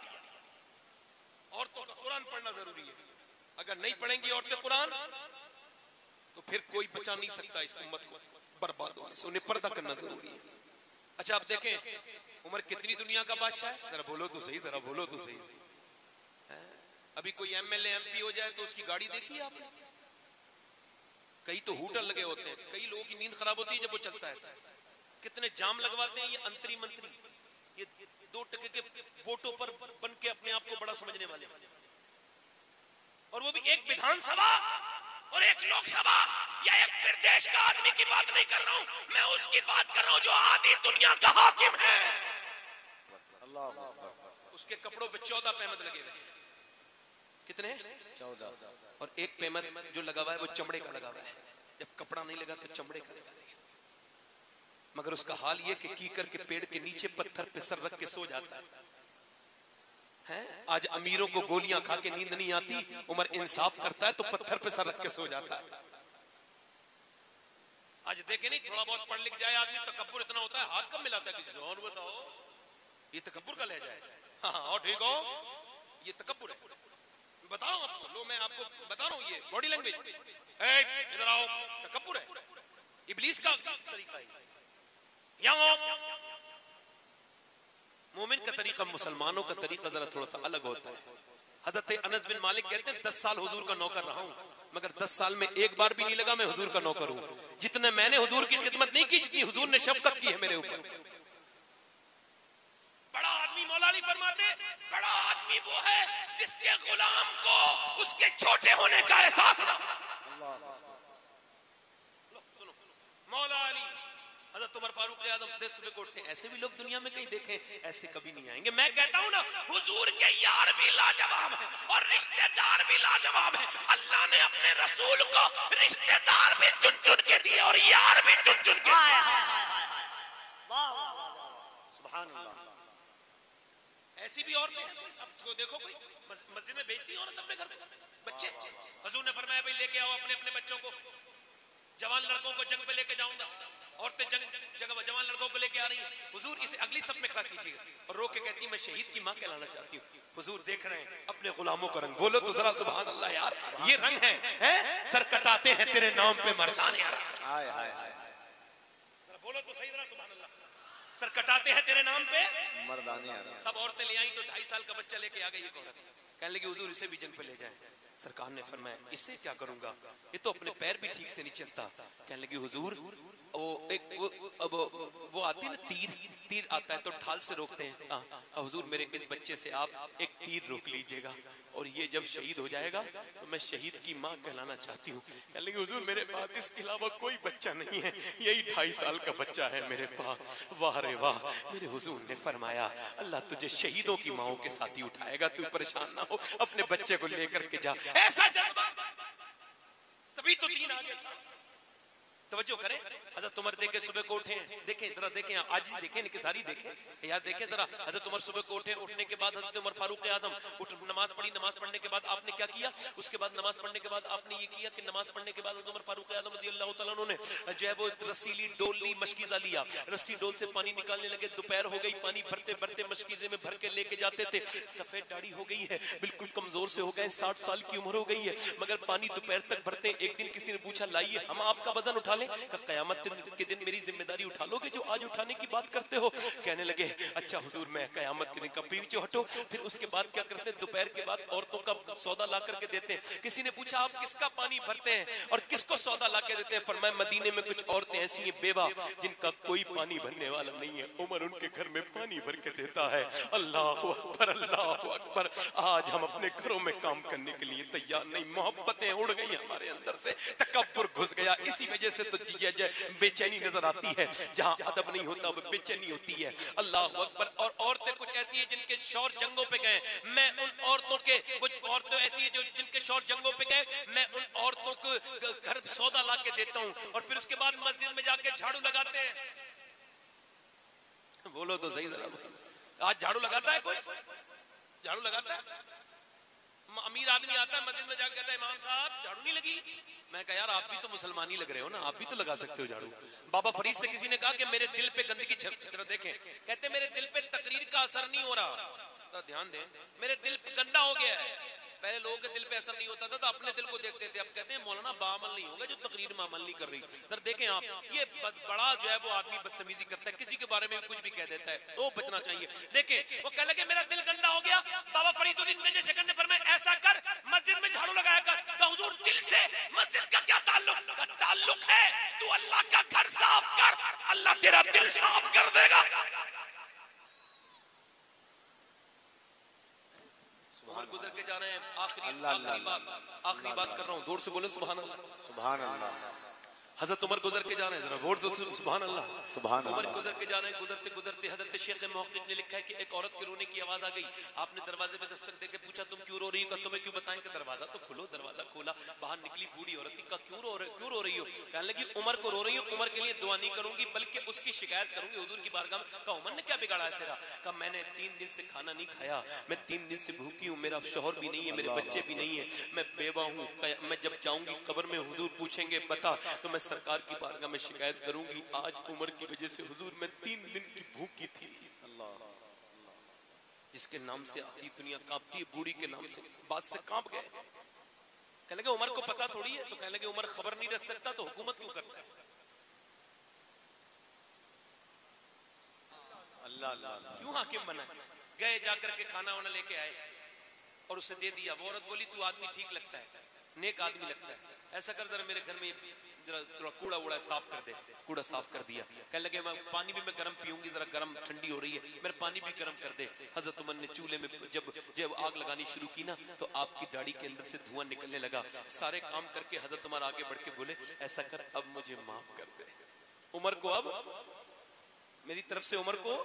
औरतों का कुरान पढ़ना जरूरी है, अगर नहीं पढ़ेंगी औरतें कुरान तो फिर कोई बचा नहीं सकता इस उम्मत को बर्बाद होने से। उन्हें पर्दा करना जरूरी है। अच्छा आप देखें उमर कितनी दुनिया का बादशाह है, जरा बोलो तो सही, जरा बोलो तो सही। अभी कोई एमएलए एमपी हो जाए तो उसकी गाड़ी देखी है आपने? कई तो हूटर लगे होते हैं, कई लोगों की नींद खराब होती है जब वो चलता है। कितने जाम लगवाते हैं ये अंतरी मंत्री, ये दो टके के वोटों पर बन के अपने आप को बड़ा समझने वाले, और वो भी एक विधानसभा और एक लोकसभा या एक प्रदेश का आदमी की बात नहीं कर रहा हूं, मैं उसकी बात कर रहा हूं जो आधी दुनिया का हाकिम है। अल्लाह, उसके कपड़ों पे चौदह पेमद लगे हुए। कितने? चौदह। और एक पेमद जो लगा हुआ है वो चमड़े का लगा हुआ है, जब कपड़ा नहीं लगा तो चमड़े का लगा। मगर उसका हाल ये कि कीकर के पेड़ के नीचे पत्थर पे सर रख के सो जाता है। हैं? आज अमीरों को गोलियां खा के नींद नहीं आती, उमर इंसाफ करता है तो पत्थर पे सर रख के सो जाता है। आज देखे नहीं, थोड़ा बहुत पढ़ लिख जाए आदमी, तकब्बुर इतना होता है हाथ कब मिलाता है किसी और बताओ, ये तकब्बुर का लहजा है। हाँ हाँ और ठीक हो, ये तकब्बुर है। बताओ आपको, लो मैं आपको बता रहा हूँ, ये बॉडी लैंग्वेज, इधर आओ, तकब्बुर है, इब्लीस का तरीका है। मोमिन का तरीका, मुसलमानों का तरीका जरा थोड़ा सा अलग होता है। हजरत अनस बिन मालिक कहते हैं दस साल हुजूर का नौकर रहा हूं, मगर दस साल में एक बार भी नहीं लगा मैं हुजूर का नौकर हूं। जितने मैंने हुजूर की खिदमत नहीं की जितनी हुजूर ने शफकत की है मेरे ऊपर। बड़ा आदमी मौला अली फरमाते, बड़ा आदमी वो है जिसके गुलाम को उसके छोटे होने का एहसास ना। सुनो, मौला अली, हज़रत उमर फारूक आज़म देश सुबह को उठते हैं, ऐसे भी लोग दुनिया में कहीं देखे, ऐसे कभी नहीं आएंगे। मैं कहता हूं ना, हुजूर के यार भी लाजवाब हैं और रिश्तेदार भी लाजवाब हैं। अल्लाह ने अपने रसूल को रिश्तेदार भी चुन चुन के दिए और यार भी चुन चुन के दिए। ऐसी भी औरतें हैं, अब तो देखो कोई मस्जिद में भेजती है औरत अपने घर में बच्चे, हुजूर ने फरमाया भाई लेके आओ अपने अपने बच्चों को, जवान लड़कों को जंग पे लेके जाऊंगा। औरतें जंग जगह जवान लड़कों को लेके आ रही हैं, हुजूर इसे अगली सब में खड़ा कीजिए, और रो के कहती मैं शहीद की मां कहलाना चाहती हूँ। हुजूर देख रहे हैं अपने गुलामों का रंग, बोलो तो जरा सुभान अल्लाह यार, ये रंग है, है? सर कटाते हैं तेरे नाम पे मर्दाने आरा, बोलो तो सही जरा सुभान अल्लाह, सर कटाते हैं तेरे नाम पे मर्दाने आरा। सब औरतें ले आई तो ढाई साल का बच्चा लेके आ गई एक औरत, कहने लगी हुजूर इसे भी जंग पे ले जाएं। सरकार ने फरमाया इससे क्या करूंगा, ये तो अपने पैर भी ठीक से नहीं चलता। कहने लगी हुजूर वो एक वो अब वो आती है ना, तीर तीर आता है तो ढाल से रोकते हैं। हाँ, हुजूर मेरे इस बच्चे से आप एक तीर रोक लीजिएगा, और ये जब शहीद हो जाएगा तो मैं शहीद की माँ कहलाना चाहती हूँ। कह लेंगे हुजूर मेरे पास इसके अलावा कोई बच्चा नहीं है, यही ढाई साल का बच्चा है मेरे पास। वाह रे वाह, मेरे हुजूर ने फरमाया अल्लाह तुझे शहीदों की माओं के साथ ही उठाएगा, तू परेशान ना हो, अपने बच्चे को लेकर के जा। ऐसा जज्बा, तभी तो दीन आ गया। तवज्जो करें, हजरत उमर देखे सुबह को उठे, देखें जरा, देखें आज ही देखें, सारी देखें यार, देखें जरा। हजरत उमर सुबह को उठे, उठने के बाद हजरत उमर फारूक आजम उठ नमाज पढ़ी, नमाज पढ़ने के बाद आपने क्या किया? उसके बाद नमाज पढ़ने के बाद आपने ये किया कि नमाज पढ़ने के बाद हजरत उमर फारूक आजम रज़ियल्लाहु तआला अन्हु ने जो है वो रसीली डोल ली, मशकीजा लिया, रस्सी डोल से पानी निकालने लगे। दोपहर हो गई, पानी भरते भरते मशकीजे में भर के लेके जाते थे। सफेद दाढ़ी हो गई है, बिल्कुल कमजोर से हो गए, साठ साल की उम्र हो गई है, मगर पानी दोपहर तक भरते। एक दिन किसी ने पूछा लाइए हम आपका वजन उठा लें। कयामत के दिन मेरी जिम्मेदारी उठा लोगे जो आज उठाने की बात करते हो? कहने लगे अच्छा हुजूर मैं कयामत के दिन का पीछे हटो। फिर उसके बाद क्या करते? दोपहर के बाद औरतों का सौदा ला करके देते हैं। किसी ने पूछा आप किसका पानी भरते हैं और किसको सौदा ला के देते हैं? फरमाया मदीने में कुछ औरतें ऐसी हैं बेवा जिनका कोई पानी भरने वाला नहीं है, उमर उनके घर में पानी भर के देता है। अल्लाह अकबर, अल्लाह अकबर। आज हम अपने घरों में काम करने के लिए तैयार नहीं, मोहब्बतें उड़ गई हमारे अंदर से, तकब्बुर घुस गया। इसी वजह से तो बेचैनी नजर आती है, जहां अदब नहीं होता वो बेचैनी होती है। अल्लाह अकबर। और औरतें कुछ ऐसी है जिनके शौहर जंगों पे गए, मैं उन औरतों के, कुछ औरतें ऐसी है जो जिनके शौहर जंगों पे गए, मैं उन औरतों को घर सौदा ला के देता हूं, और फिर उसके बाद मस्जिद में जाके झाड़ू लगाते हैं। बोलो तो सही जरा, आज झाड़ू लगाता है कोई? झाड़ू लगाता है? अमीर आदमी आता है मस्जिद में जाकर कहता है इमाम साहब झाड़ू नहीं लगी। मैं कहा यार आप भी तो मुसलमान ही लग रहे हो ना, आप भी तो लगा सकते हो झाड़ू। बाबा फरीद से किसी ने कहा कि मेरे दिल पे गंदगी जरा देखें, कहते मेरे दिल पे तकरीर का असर नहीं हो रहा। तो ध्यान दें, मेरे दिल गंदा हो गया है। पहले लोगों के दिल पे असर नहीं होता था तो अपने दिल को देखते थे, अब कहते हैं मौलाना बामल नहीं होगा जो तकरीर में अमल नहीं कर रही। सर देखें आप, ये बड़ा जो है वो आदमी बदतमीजी करता है, किसी के बारे में कुछ भी कह देता है, तो बचना चाहिए। देखें वो कह लगे मेरा दिल गंदा हो गया, बाबा फरीदुद्दीन गंज शकन ने फरमाया ऐसा कर मस्जिद में झाड़ू लगाया कर। तो हुजूर दिल से मस्जिद का क्या ताल्लुक? का ताल्लुक है तू अल्लाह का घर साफ कर, अल्लाह तेरा दिल साफ कर देगा। गुजर के जा रहे हैं, आखिरी आखिरी बात आखिरी बात कर रहा हूँ, जोर से बोले सुभान अल्लाह, सुभान अल्लाह। हजरत उमर गुजर के जा रहे हैं, जरा वोट दो सुभान अल्लाह, सुभान उमर अल्लाह। गुजर के जा रहे हैं। गुजरते गुजरते हजरत शेख मुहक्किक ने लिखा है कि एक औरत के रोने की आवाज आ गई। आपने दरवाजे पे दस्तक देके पूछा तुम क्यों रो रही हो? तुम्हें क्यों बताएं कि दरवाजा तो खोलो। दरवाजा खोला, बाहर निकली बूढ़ी औरत का क्यों रो क्यों रो रही हो? कहने लगी उमर को रो रही हूँ, उमर के लिए दुआ नहीं करूंगी बल्कि उसकी शिकायत करूंगी हुजूर की बारगाह में। कहा उमर ने क्या बिगाड़ा है तेरा? कहा मैंने तीन दिन से खाना नहीं खाया, मैं तीन दिन से भूखी हूँ, मेरा शौहर भी नहीं है, मेरे बच्चे भी नहीं है, मैं बेवा हूँ। मैं जब जाऊंगी कब्र में हुजूर पूछेंगे बता, तो मैं सरकार की बारगाह में शिकायत करूंगी आज उमर की वजह से हुजूर मैं तीन दिन की भूखी थी। अल्लाह, जिसके नाम से आधी दुनिया कांपती है, बूढ़ी के नाम से बात से कांप गए। कहने लगे उमर को पता थोड़ी है? तो कहने लगे उमर खबर नहीं रख सकता तो हुकूमत क्यों करता है? अल्लाह अल्लाह, क्यों हाकिम बना? गए जाकर के खाना वाना लेके आए और उसे दे दिया। वो औरत बोली तू आदमी ठीक लगता है, नेक आदमी लगता है, ऐसा कर जरा मेरे घर में जरा थोड़ा कूड़ा वूड़ा साफ कर दे। कूड़ा साफ कर दिया। कहने लगे मैं पानी भी मैं गर्म पीऊंगी, जरा गर्म ठंडी हो रही है, मेरा पानी भी गर्म कर दे। हजरत उमर ने चूल्हे में जब जब आग लगानी शुरू की ना तो आपकी दाढ़ी के अंदर से धुआं निकलने लगा। सारे काम करके हजरत उमर आगे बढ़ के बोले ऐसा कर अब मुझे माफ कर दे। उमर को अब मेरी तरफ से उमर को,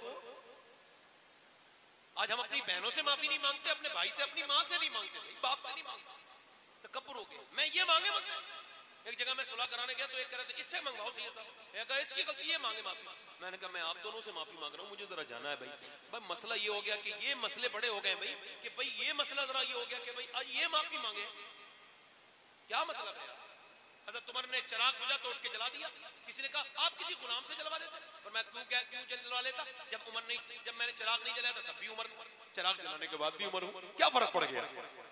आज हम अपनी बहनों से माफी नहीं मांगते, अपने भाई से अपनी माँ से नहीं मांगते, बाप से नहीं मांगते, तकब्बुर हो गया। मैं ये मांगे मुझसे। एक जगह मैं सुलह कराने गया तो एक कह रहे थे इससे मंगवाओ सही साहब, कहा इसकी गलती है मांगे माफी। मैंने कहा मैं आप दोनों से माफी मांग रहा हूँ, मुझे जरा जाना है भाई। भाई मसला ये हो गया कि ये मसले बड़े हो गए भाई कि भाई ये मसला जरा ये हो गया कि भाई आज ये माफी मांगे, क्या मतलब है? हज़रत उमर ने चिराग बुझा तो उठ के जला दिया। किसी ने कहा आप किसी गुलाम से जलवा देते, और मैं क्यों क्या क्यों जलवा लेता? जब उमर नहीं, जब मैंने चिराग नहीं जलाया था तब भी उमर, चिराग जलाने के बाद भी उमर हूं, क्या फर्क पड़ गया?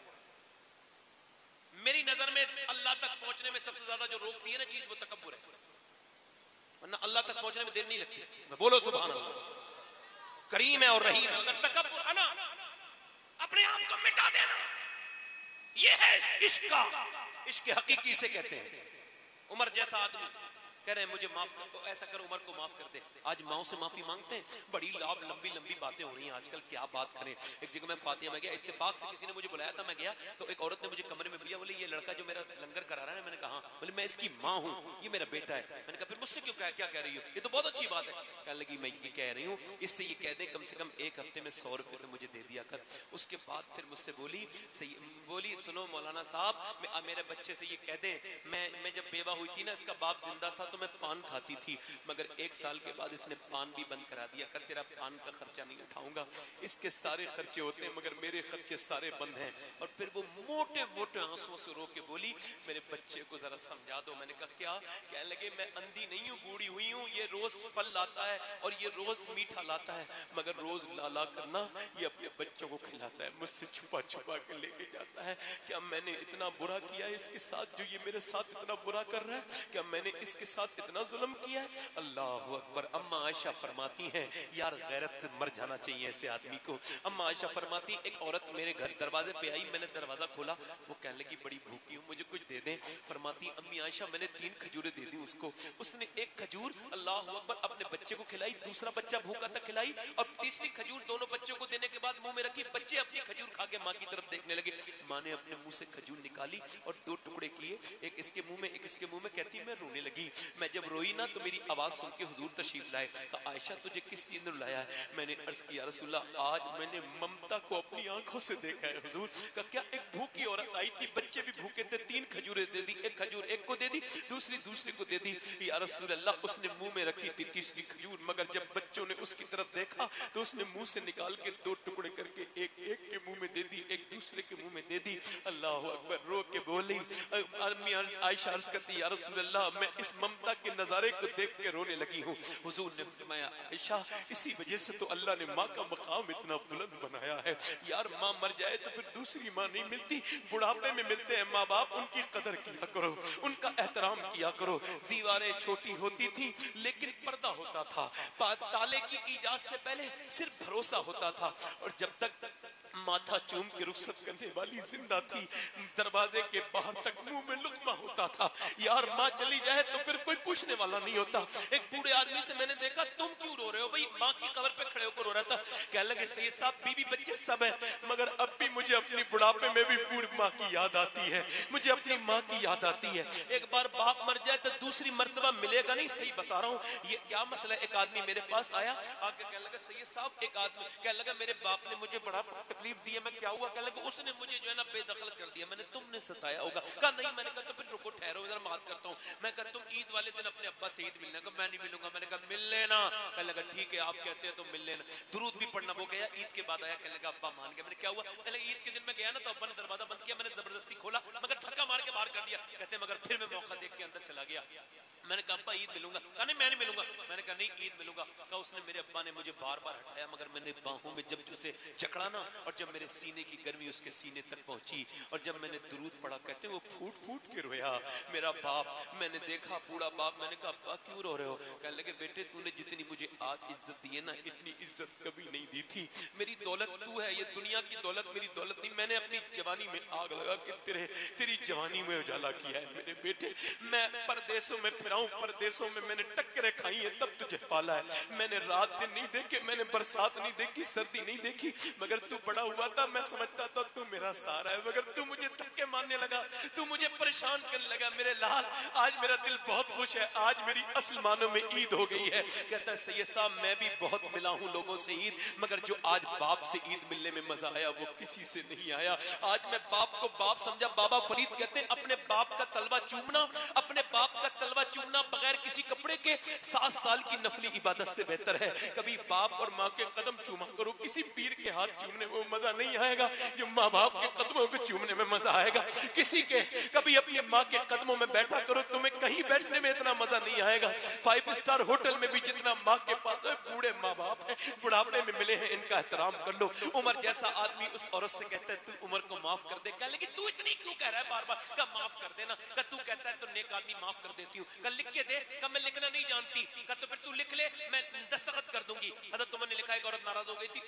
मेरी नजर में अल्लाह तक पहुंचने में सबसे ज्यादा जो रोकती है ना चीज वो तकब्बुर है, वरना अल्लाह तक पहुंचने में देर नहीं लगती। बोलो सुभान अल्लाह। करीम है और रहीम है, अगर तकब्बुर है ना अपने आप को मिटा देना, ये है इश्क का, इश्क हकीकी से कहते हैं। उमर जैसा आदमी कह रहे हैं मुझे माफ कर, ऐसा कर उमर को माफ कर दे। आज माओ से माफी मांगते हैं, बड़ी लाभ लंबी लंबी बातें हो रही हैं आजकल, क्या बात करें। एक जगह मैं फातिया में गया, इत्तेफाक से किसी ने मुझे बुलाया था, मैं गया तो एक औरत ने मुझे कमरे में बुलाया, बोले ये लड़का जो मेरा लंगर करा रहा है, मैंने कहा बोले मैं इसकी माँ हूँ, ये मेरा बेटा है। मैंने कहा फिर मुझसे क्यों कह, क्या कह रही हो, ये तो बहुत अच्छी बात है। कहने लगी मैं ये कह रही हूँ इससे ये कह दे कम से कम एक हफ्ते में सौ रुपए तो मुझे दे दिया कर। उसके बाद फिर मुझसे बोली सही बोली सुनो मौलाना साहब, मेरे बच्चे से ये कह दे मैं मैं जब बेवा हुई थी ना, इसका बाप जिंदा था तो मैं पान खाती थी, मगर एक साल के बाद इसने पान भी बंद करा दिया, कर तेरा पान का खर्चा नहीं उठाऊंगा, इसके सारे खर्चे होते हैं मगर मेरे खर्चे सारे बंद हैं। और फिर वो मोटे मोटे आंसुओं से रो के बोली मेरे बच्चे को जरा समझा दो। मैंने कहा क्या? कहने लगे मैं अंधी नहीं हूँ, बूढ़ी हुई हूँ, ये रोज फल लाता है और ये रोज मीठा लाता है, मगर रोज लाला करना ये अपने बच्चों को खिलाता है, मुझसे छुपा छुपा के लेके जाता है। क्या मैंने इतना बुरा किया है इसके साथ जो ये मेरे साथ इतना बुरा कर रहा है? क्या मैंने इसके साथ इतना जुल्म किया है? अल्लाह अकबर। अम्मा आयशा फरमाती हैं यार गैरत मर जाना चाहिए ऐसे आदमी को। अम्मा आयशा फरमाती एक औरत मेरे घर दरवाजे पे आई, मैंने दरवाजा खोला, वो कहने लगी बड़ी भूखी हूँ मुझे कुछ दे दें। फरमाती अम्मी आयशा मैंने तीन खजूरें दे दी उसको, उसने एक खजूर अल्लाह अकबर अपने बच्चे को खिलाई, दूसरा बच्चा भूखा था खिलाई, और तीसरी खजूर दोनों बच्चों को देने के बाद मुंह में रखी, बच्चे अपनी खजूर खा के माँ की तरफ देखने लगे। माँ ने अपने मुंह से खजूर निकाली और दो टुकड़े किए, एक इसके मुंह में एक इसके मुंह में, कहती मैं रोने लगी। मैं जब रोई ना तो मेरी आवाज सुन के हुजूर तशरीफ लाए। कहा आयशा तुझे किस चीज ने लाया है? मैंने अर्ज किया रसूलल्लाह आज मैंने ममता को अपनी आंखों से देखा है हुजूर। का क्या? एक भूखी औरत आई थी, बच्चे भी भूखे थे, तीन खजूरें दे दी, एक खजूर एक को दे दी, दूसरी दूसरे को दे दी। या रसूलल्लाह उसने मुंह में रखी थी तीसरी खजूर, मगर जब बच्चों ने उसकी तरफ देखा तो उसने मुंह से निकाल के दो टुकड़े करके एक एक के मुंह में दे दी, एक दूसरे के मुंह में दे दी। अल्लाह अकबर। रो के बोली अम्मी आयशा अर्ज करती या रसूलल्लाह मैं इस ममता के नजारे को देख के रोने लगी हूँ। हुजूर ने फरमाया आयशा इसी वजह से तो अल्लाह ने माँ का मकाम इतना बुलंद बनाया है। यार माँ मर जाए तो फिर दूसरी माँ नहीं मिलती, बुढ़ापे में मिलते हैं माँ बाप, उनकी कदर किया करो, उनका एहतराम किया करो। दीवारें छोटी होती थी लेकिन पर्दा होता था, ताले की इजाजत से पहले सिर्फ भरोसा होता था, और जब तक माथा चूम के रुखसत करने वाली जिंदा थी दरवाजे के बाहर तक मुंह में लुकमा होता था। यार माँ चली जाए तो फिर कोई पूछने वाला नहीं होता। एक बूढ़े आदमी से मैंने देखा तुम क्यों रो रहे हो? भाई माँ की कब्र पे खड़े होकर रो रहा था। कहने लगे सैयद साहब बीवी बच्चे सब है, मगर अब भी मुझे अपनी बुढ़ापे में भी पूरी माँ की याद आती है, मुझे अपनी माँ की याद आती है। एक बार बाप मर जाए तो दूसरी मर्तबा मिलेगा नहीं, सही बता रहा हूँ। ये क्या मसला? एक आदमी मेरे पास आया, आके कहने लगा सैयद साहब एक आदमी कहने लगा मेरे बाप ने मुझे बड़ा दिया। मैं क्या हुआ? कहने लगा उसने मुझे जो है ना बेदखल कर दिया। मैंने तुमने सताया होगा। कहा नहीं। मैंने कहा तो फिर रुको ठहरो इधर बात करता हूँ। मैं कहा तुम ईद वाले दिन अपने अब्बा से ईद मिलने का? मैं नहीं मिलूंगा। मैंने कहा मिल लेना। कहने लगा ठीक है आप कहते हैं तो मिल लेना। दुरूद भी पढ़ना। वो गया ईद के बाद आया, कहने लगा अब्बा मान गया। मैंने क्या हुआ? कहने लगा ईद के दिन में गया ना तो अब्बा ने दरवाजा बंद किया, मैंने जबरदस्ती खोला मगर धक्का मार के बाहर कर दिया। कहते मगर फिर मैं मौका देख के अंदर चला गया। मैंने कहा अब्बा ईद मिलूंगा? कहा नहीं मैं नहीं मिलूंगा। मैंने कहा नहीं ईद मिलूंगा। कहा उसने मेरे अब्बा ने मुझे बार बार हटाया मगर मैंने बाहों में जब उसे जकड़ा ना और जब मेरे सीने की गर्मी उसके सीने तक पहुंची और जब मैंने दुरूद पढ़ा, कहते वो फूट फूट के रोया मेरा बाप। मैंने देखा बूढ़ा बाप। मैंने कहा अब्बा क्यों रो रहे हो? कहने लगे बेटे तूने जितनी मुझे आज इज्जत दी है ना इतनी इज्जत कभी नहीं दी थी। मेरी दौलत तू है, ये दुनिया की दौलत मेरी दौलत नहीं। मैंने अपनी जवानी में आग लगा के तेरे तेरी जवानी में उजाला किया है मेरे बेटे। मैं परदेशों में फिरा हूं, परदेशों में मैंने टक्करें खाई है तब तुझे पाला है। मैंने रात दिन नहीं देखे, मैंने बरसात नहीं देखी, सर्दी नहीं देखी, मगर तू बड़ा हुआ था मैं समझता था तू मेरा सहारा है, मगर तू मुझे धक्के मारने लगा, तू मुझे परेशान करने लगा। मेरे लाल आज मेरा दिल बहुत खुश है, आज मेरी असल मानों में ईद हो गई है। कहता है सैयद साहब मैं भी बहुत मिला हूं लोगों से ईद, मगर जो आज बाप से ईद मिलने में मजा आया वो किसी से नहीं आया। आज मैं बाप को बाप समझा। बाबा फरीद कहते हैं अपने बाप का तलवा चूमना, अपने बाप का तलवा चूमना बगैर किसी कपड़े के सात साल की नफली इबादत से बेहतर है। कभी बाप और माँ के कदम चूमा करो, किसी पीर के हाथ चूमने में मजा नहीं आएगा जो माँ बाप के कदमों को चूमने में मजा आएगा। किसी के कभी अपनी माँ के कदमों में बैठा करो, तुम्हें कहीं बैठने में इतना मजा नहीं आएगा। फाइव स्टार होटल में भी जितना माँ के पास बूढ़े माँ बाप है बुढ़ापे में मिले हैं, इनका एहतराम कर लो। उमर जैसा आदमी उस औरत से कहता है तू उमर को माफ कर दे। कह लेकिन तू इतनी क्यों कह रहा है बार बार? का माफ कर देना। का तू कहता है तो नेक आदमी माफ कर देती हूँ। कल लिख के दे। का मैं लिखना नहीं जानती। का तो फिर तू लिख ले, मैं दस्तखत कर दूंगी। हज़रत उमर ने लिखा, एक औरत नाराज हो गई थी, उमर ने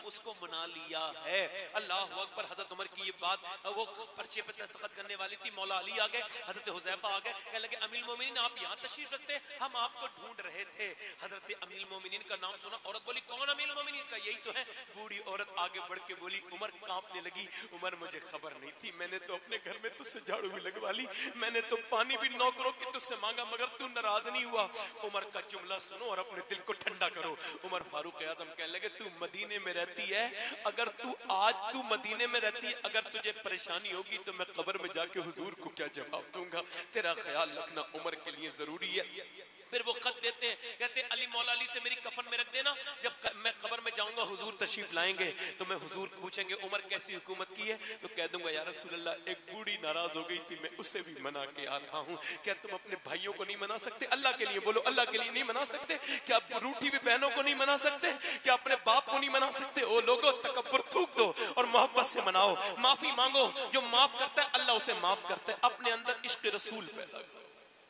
उसको मना लिया है। अल्लाह अकबर। हजरत उमर की ये बात, वो पर्चे पे दस्तखत करने वाली थी, मौला अली आ गए, हजरत हुज़ैफा आ गए, कहने लगे अमीरुल मोमिनीन आप यहाँ तशरीफ रखते, हम आपको ढूंढ रहे थे। हजरत अमीरुल मोमिनीन का नाम सुना, औरत बोली कौन अमीरुल मोमिनीन का? यही तो है। बूढ़ी औरत आगे बढ़ के बोली, उमर कांपने लगी, उमर मुझे खबर नहीं थी, मैंने तो अपने घर में तुझसे झाड़ू भी लगवा ली, मैंने तो पानी भी नौकरों की तुझसे मांगा, मगर तू नाराज नहीं हुआ। उमर का जुमला सुनो और अपने दिल को ठंडा करो। उमर फारूक आजम कहने लगे तू मदीने में रहती है, अगर तू आज तू मदीने में रहती है, अगर तुझे परेशानी होगी तो मैं कब्र में जाके हुजूर को क्या जवाब दूंगा, तेरा ख्याल रखना उमर के लिए जरूरी है। फिर वो खत देते हैं, कहते हैं अली मौला अली से मेरी कफन में रख देना, जब मैं कब्र में जाऊंगा हुजूर तशरीफ लाएंगे तो मैं हुजूर पूछेंगे उमर कैसी हुकूमत की है, तो कह दूंगा या रसूल अल्लाह एक बूढ़ी नाराज हो गई थी, मैं उसे भी मना के आ रहा हूँ। क्या तुम अपने भाइयों को नहीं मना सकते? अल्लाह के लिए बोलो, अल्लाह के लिए नहीं मना सकते? क्या रूठी हुई बहनों को नहीं मना सकते? क्या अपने बाप को नहीं मना सकते? ओ लोगों, तकब्बुर थूक दो और मोहब्बत से मनाओ, माफी मांगो, जो माफ करता है अल्लाह उसे माफ करता है। अपने अंदर इश्क रसूल पैदा करो,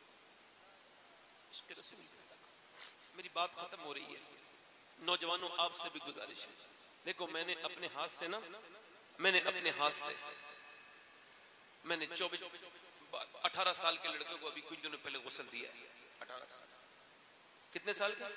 इश्क रसूल। मेरी बात खत्म हो रही है। नौजवानों आपसे भी गुजारिश है, देखो मैंने अपने हाथ से ना, मैंने अपने हाथ से मैंने चौबीस अठारह साल के लड़के को अभी कुछ दिनों पहले गुस्ल दिया है। अठारह साल, कितने साल का?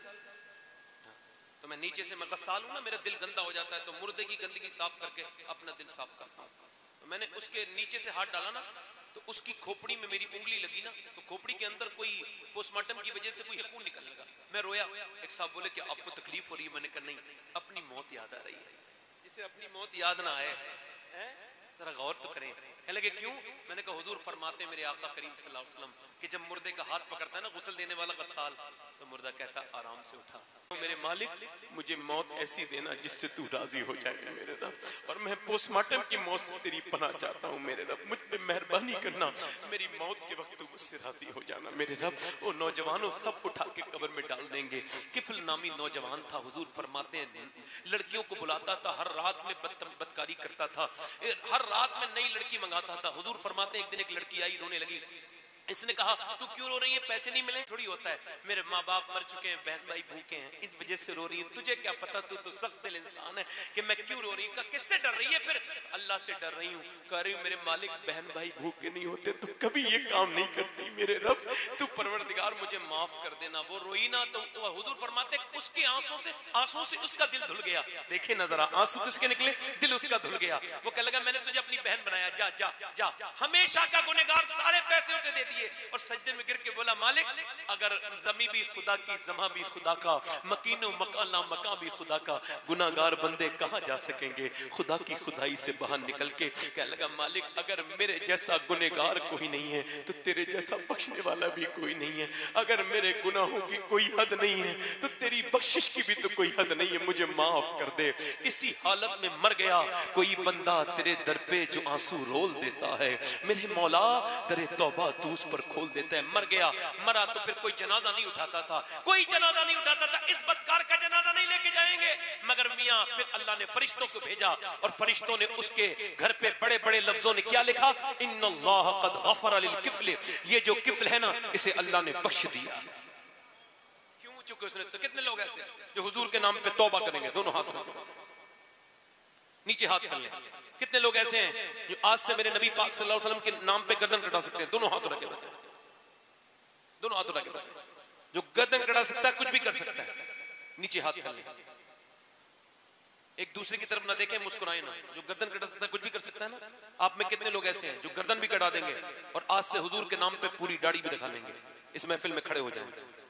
तो मैं नीचे से, मैं गस्साल हूं ना, मेरा दिल गंदा हो जाता है, तो मुर्दे की गंदगी साफ करके अपना दिल साफ करता हूं। तो मैंने उसके नीचे से हाथ डाला ना, तो उसकी खोपड़ी में मेरी उंगली लगी ना, तो खोपड़ी के अंदर कोई पोस्टमार्टम की वजह से कोई खून निकलने लगा। मैं रोया। एक साहब बोले कि आपको तकलीफ हो रही है? मैंने कहा नहीं, अपनी मौत याद आ रही है। जिसे अपनी मौत याद ना आए, जरा गौर तो करें। कहने लगे क्यों? मैंने कहा हुजूर फरमाते मेरे आका करीम सल्लल्लाहु अलैहि वसल्लम कि जब मुर्दे का हाथ पकड़ता है ना गुस्ल देने वाला गस्साल, तो मुर्दा कहता आराम से उठा। तो मेरे मालिक मुझे मौत ऐसी देना जिससे तू राजी हो जाए मेरे रब, और मैं पोस्टमार्टम की मौत से तेरी पनाह चाहता हूँ मेरे रब, मुझ पे मेहरबानी करना, मेरी मौत के वक्त तू मुझसे राजी हो जाना मेरे रब। वो नौजवानों सब उठा के कब्र में डाल देंगे। किफल नामी नौजवान था, हुजूर फरमाते हैं लड़कियों को बुलाता था, हर रात में बदकारी करता था, हर रात में नई लड़की मंगाता था। हुजूर फरमाते हैं एक दिन एक लड़की आई, रोने लगी। इसने कहा तू क्यों रो रही है? पैसे नहीं मिले? थोड़ी होता है, मेरे माँ बाप मर चुके हैं, बहन भाई भूखे हैं, इस वजह से रो रही है। तुझे क्या पता, तू तो सख्त दिल इंसान है कि मैं क्यों रो रही हूँ। किससे डर रही है? फिर अल्लाह से डर रही हूँ। कह रही हूँ मेरे मालिक बहन भाई भूखे नहीं होते तो कभी ये काम नहीं करती मेरे रब, तू परवरदिगार मुझे माफ कर देना। वो रोई ना, तो हुजूर फरमाते उसके आंसू से आंसू से उसका दिल धुल गया। देखे ना जरा, आंसू किसके निकले? दिल उसका धुल गया। वो कह लगा मैंने तुझे अपनी बहन बनाया, जा जा जा। हमेशा का गुनहगार, सारे पैसे उसे दे दिए और सजदे में गिर के बोला मालिक अगर जमी भी खुदा की, जमा भी खुदा का, मकीनो मकाना मका भी खुदा का, गुनाहगार बंदे कहां जा सकेंगे खुदा की खुदाई से बाहर निकल के। कह लगा मालिक अगर मेरे जैसा गुनहगार कोई नहीं है तो तेरे जैसा बख्शने वाला भी कोई नहीं है, अगर मेरे गुनाहों की कोई हद नहीं है तो तेरी बख्शिश की भी तो कोई हद नहीं है, मुझे माफ कर दे। इसी हालत में मर गया कोई बंदा तेरे दर पे जो आंसू रोल देता है, मेरे मौला दरे तौबा तू उस पर खोल देता है। मर गया, मरा तो फिर कोई जनाजा नहीं उठाता था, कोई जनाजा नहीं उठाता था। इस बदकार का जनाजा नहीं लेके जाएंगे, मगर मियां फिर अल्लाह ने फरिश्तों को भेजा और फरिश्तों ने उसके घर पे बड़े बड़े लफ्जों ने क्या लिखा, इन्नल्लाह क़द गफ़र लिल किफ़ल, ये जो किफ़ल है ना इसे अल्लाह ने बख्श दिया। क्यों? चूंकि उसने, तो कितने लोग ऐसे जो हुजूर के नाम पे तौबा करेंगे? दोनों हाथ रखो, नीचे हाथ कर लें। कितने लोग ऐसे हैं जो आज से मेरे नबी पाक सल्लल्लाहु अलैहि वसल्लम के नाम पे गर्दन कटा सकते हैं? दोनों हाथ रखे रखे, दोनों हाथ रखे रखे। जो गर्दन कटा सकता है कुछ भी कर सकता है, नीचे हाथ कर ले। एक दूसरे की तरफ ना देखें, मुस्कुराए ना। जो गर्दन कटा सकता है कुछ भी कर सकता है ना। आप में कितने लोग ऐसे हैं जो गर्दन भी कटा देंगे और आज से हुजूर के नाम पे पूरी दाढ़ी भी दिखा लेंगे? इस महफिल में खड़े हो जाएंगे।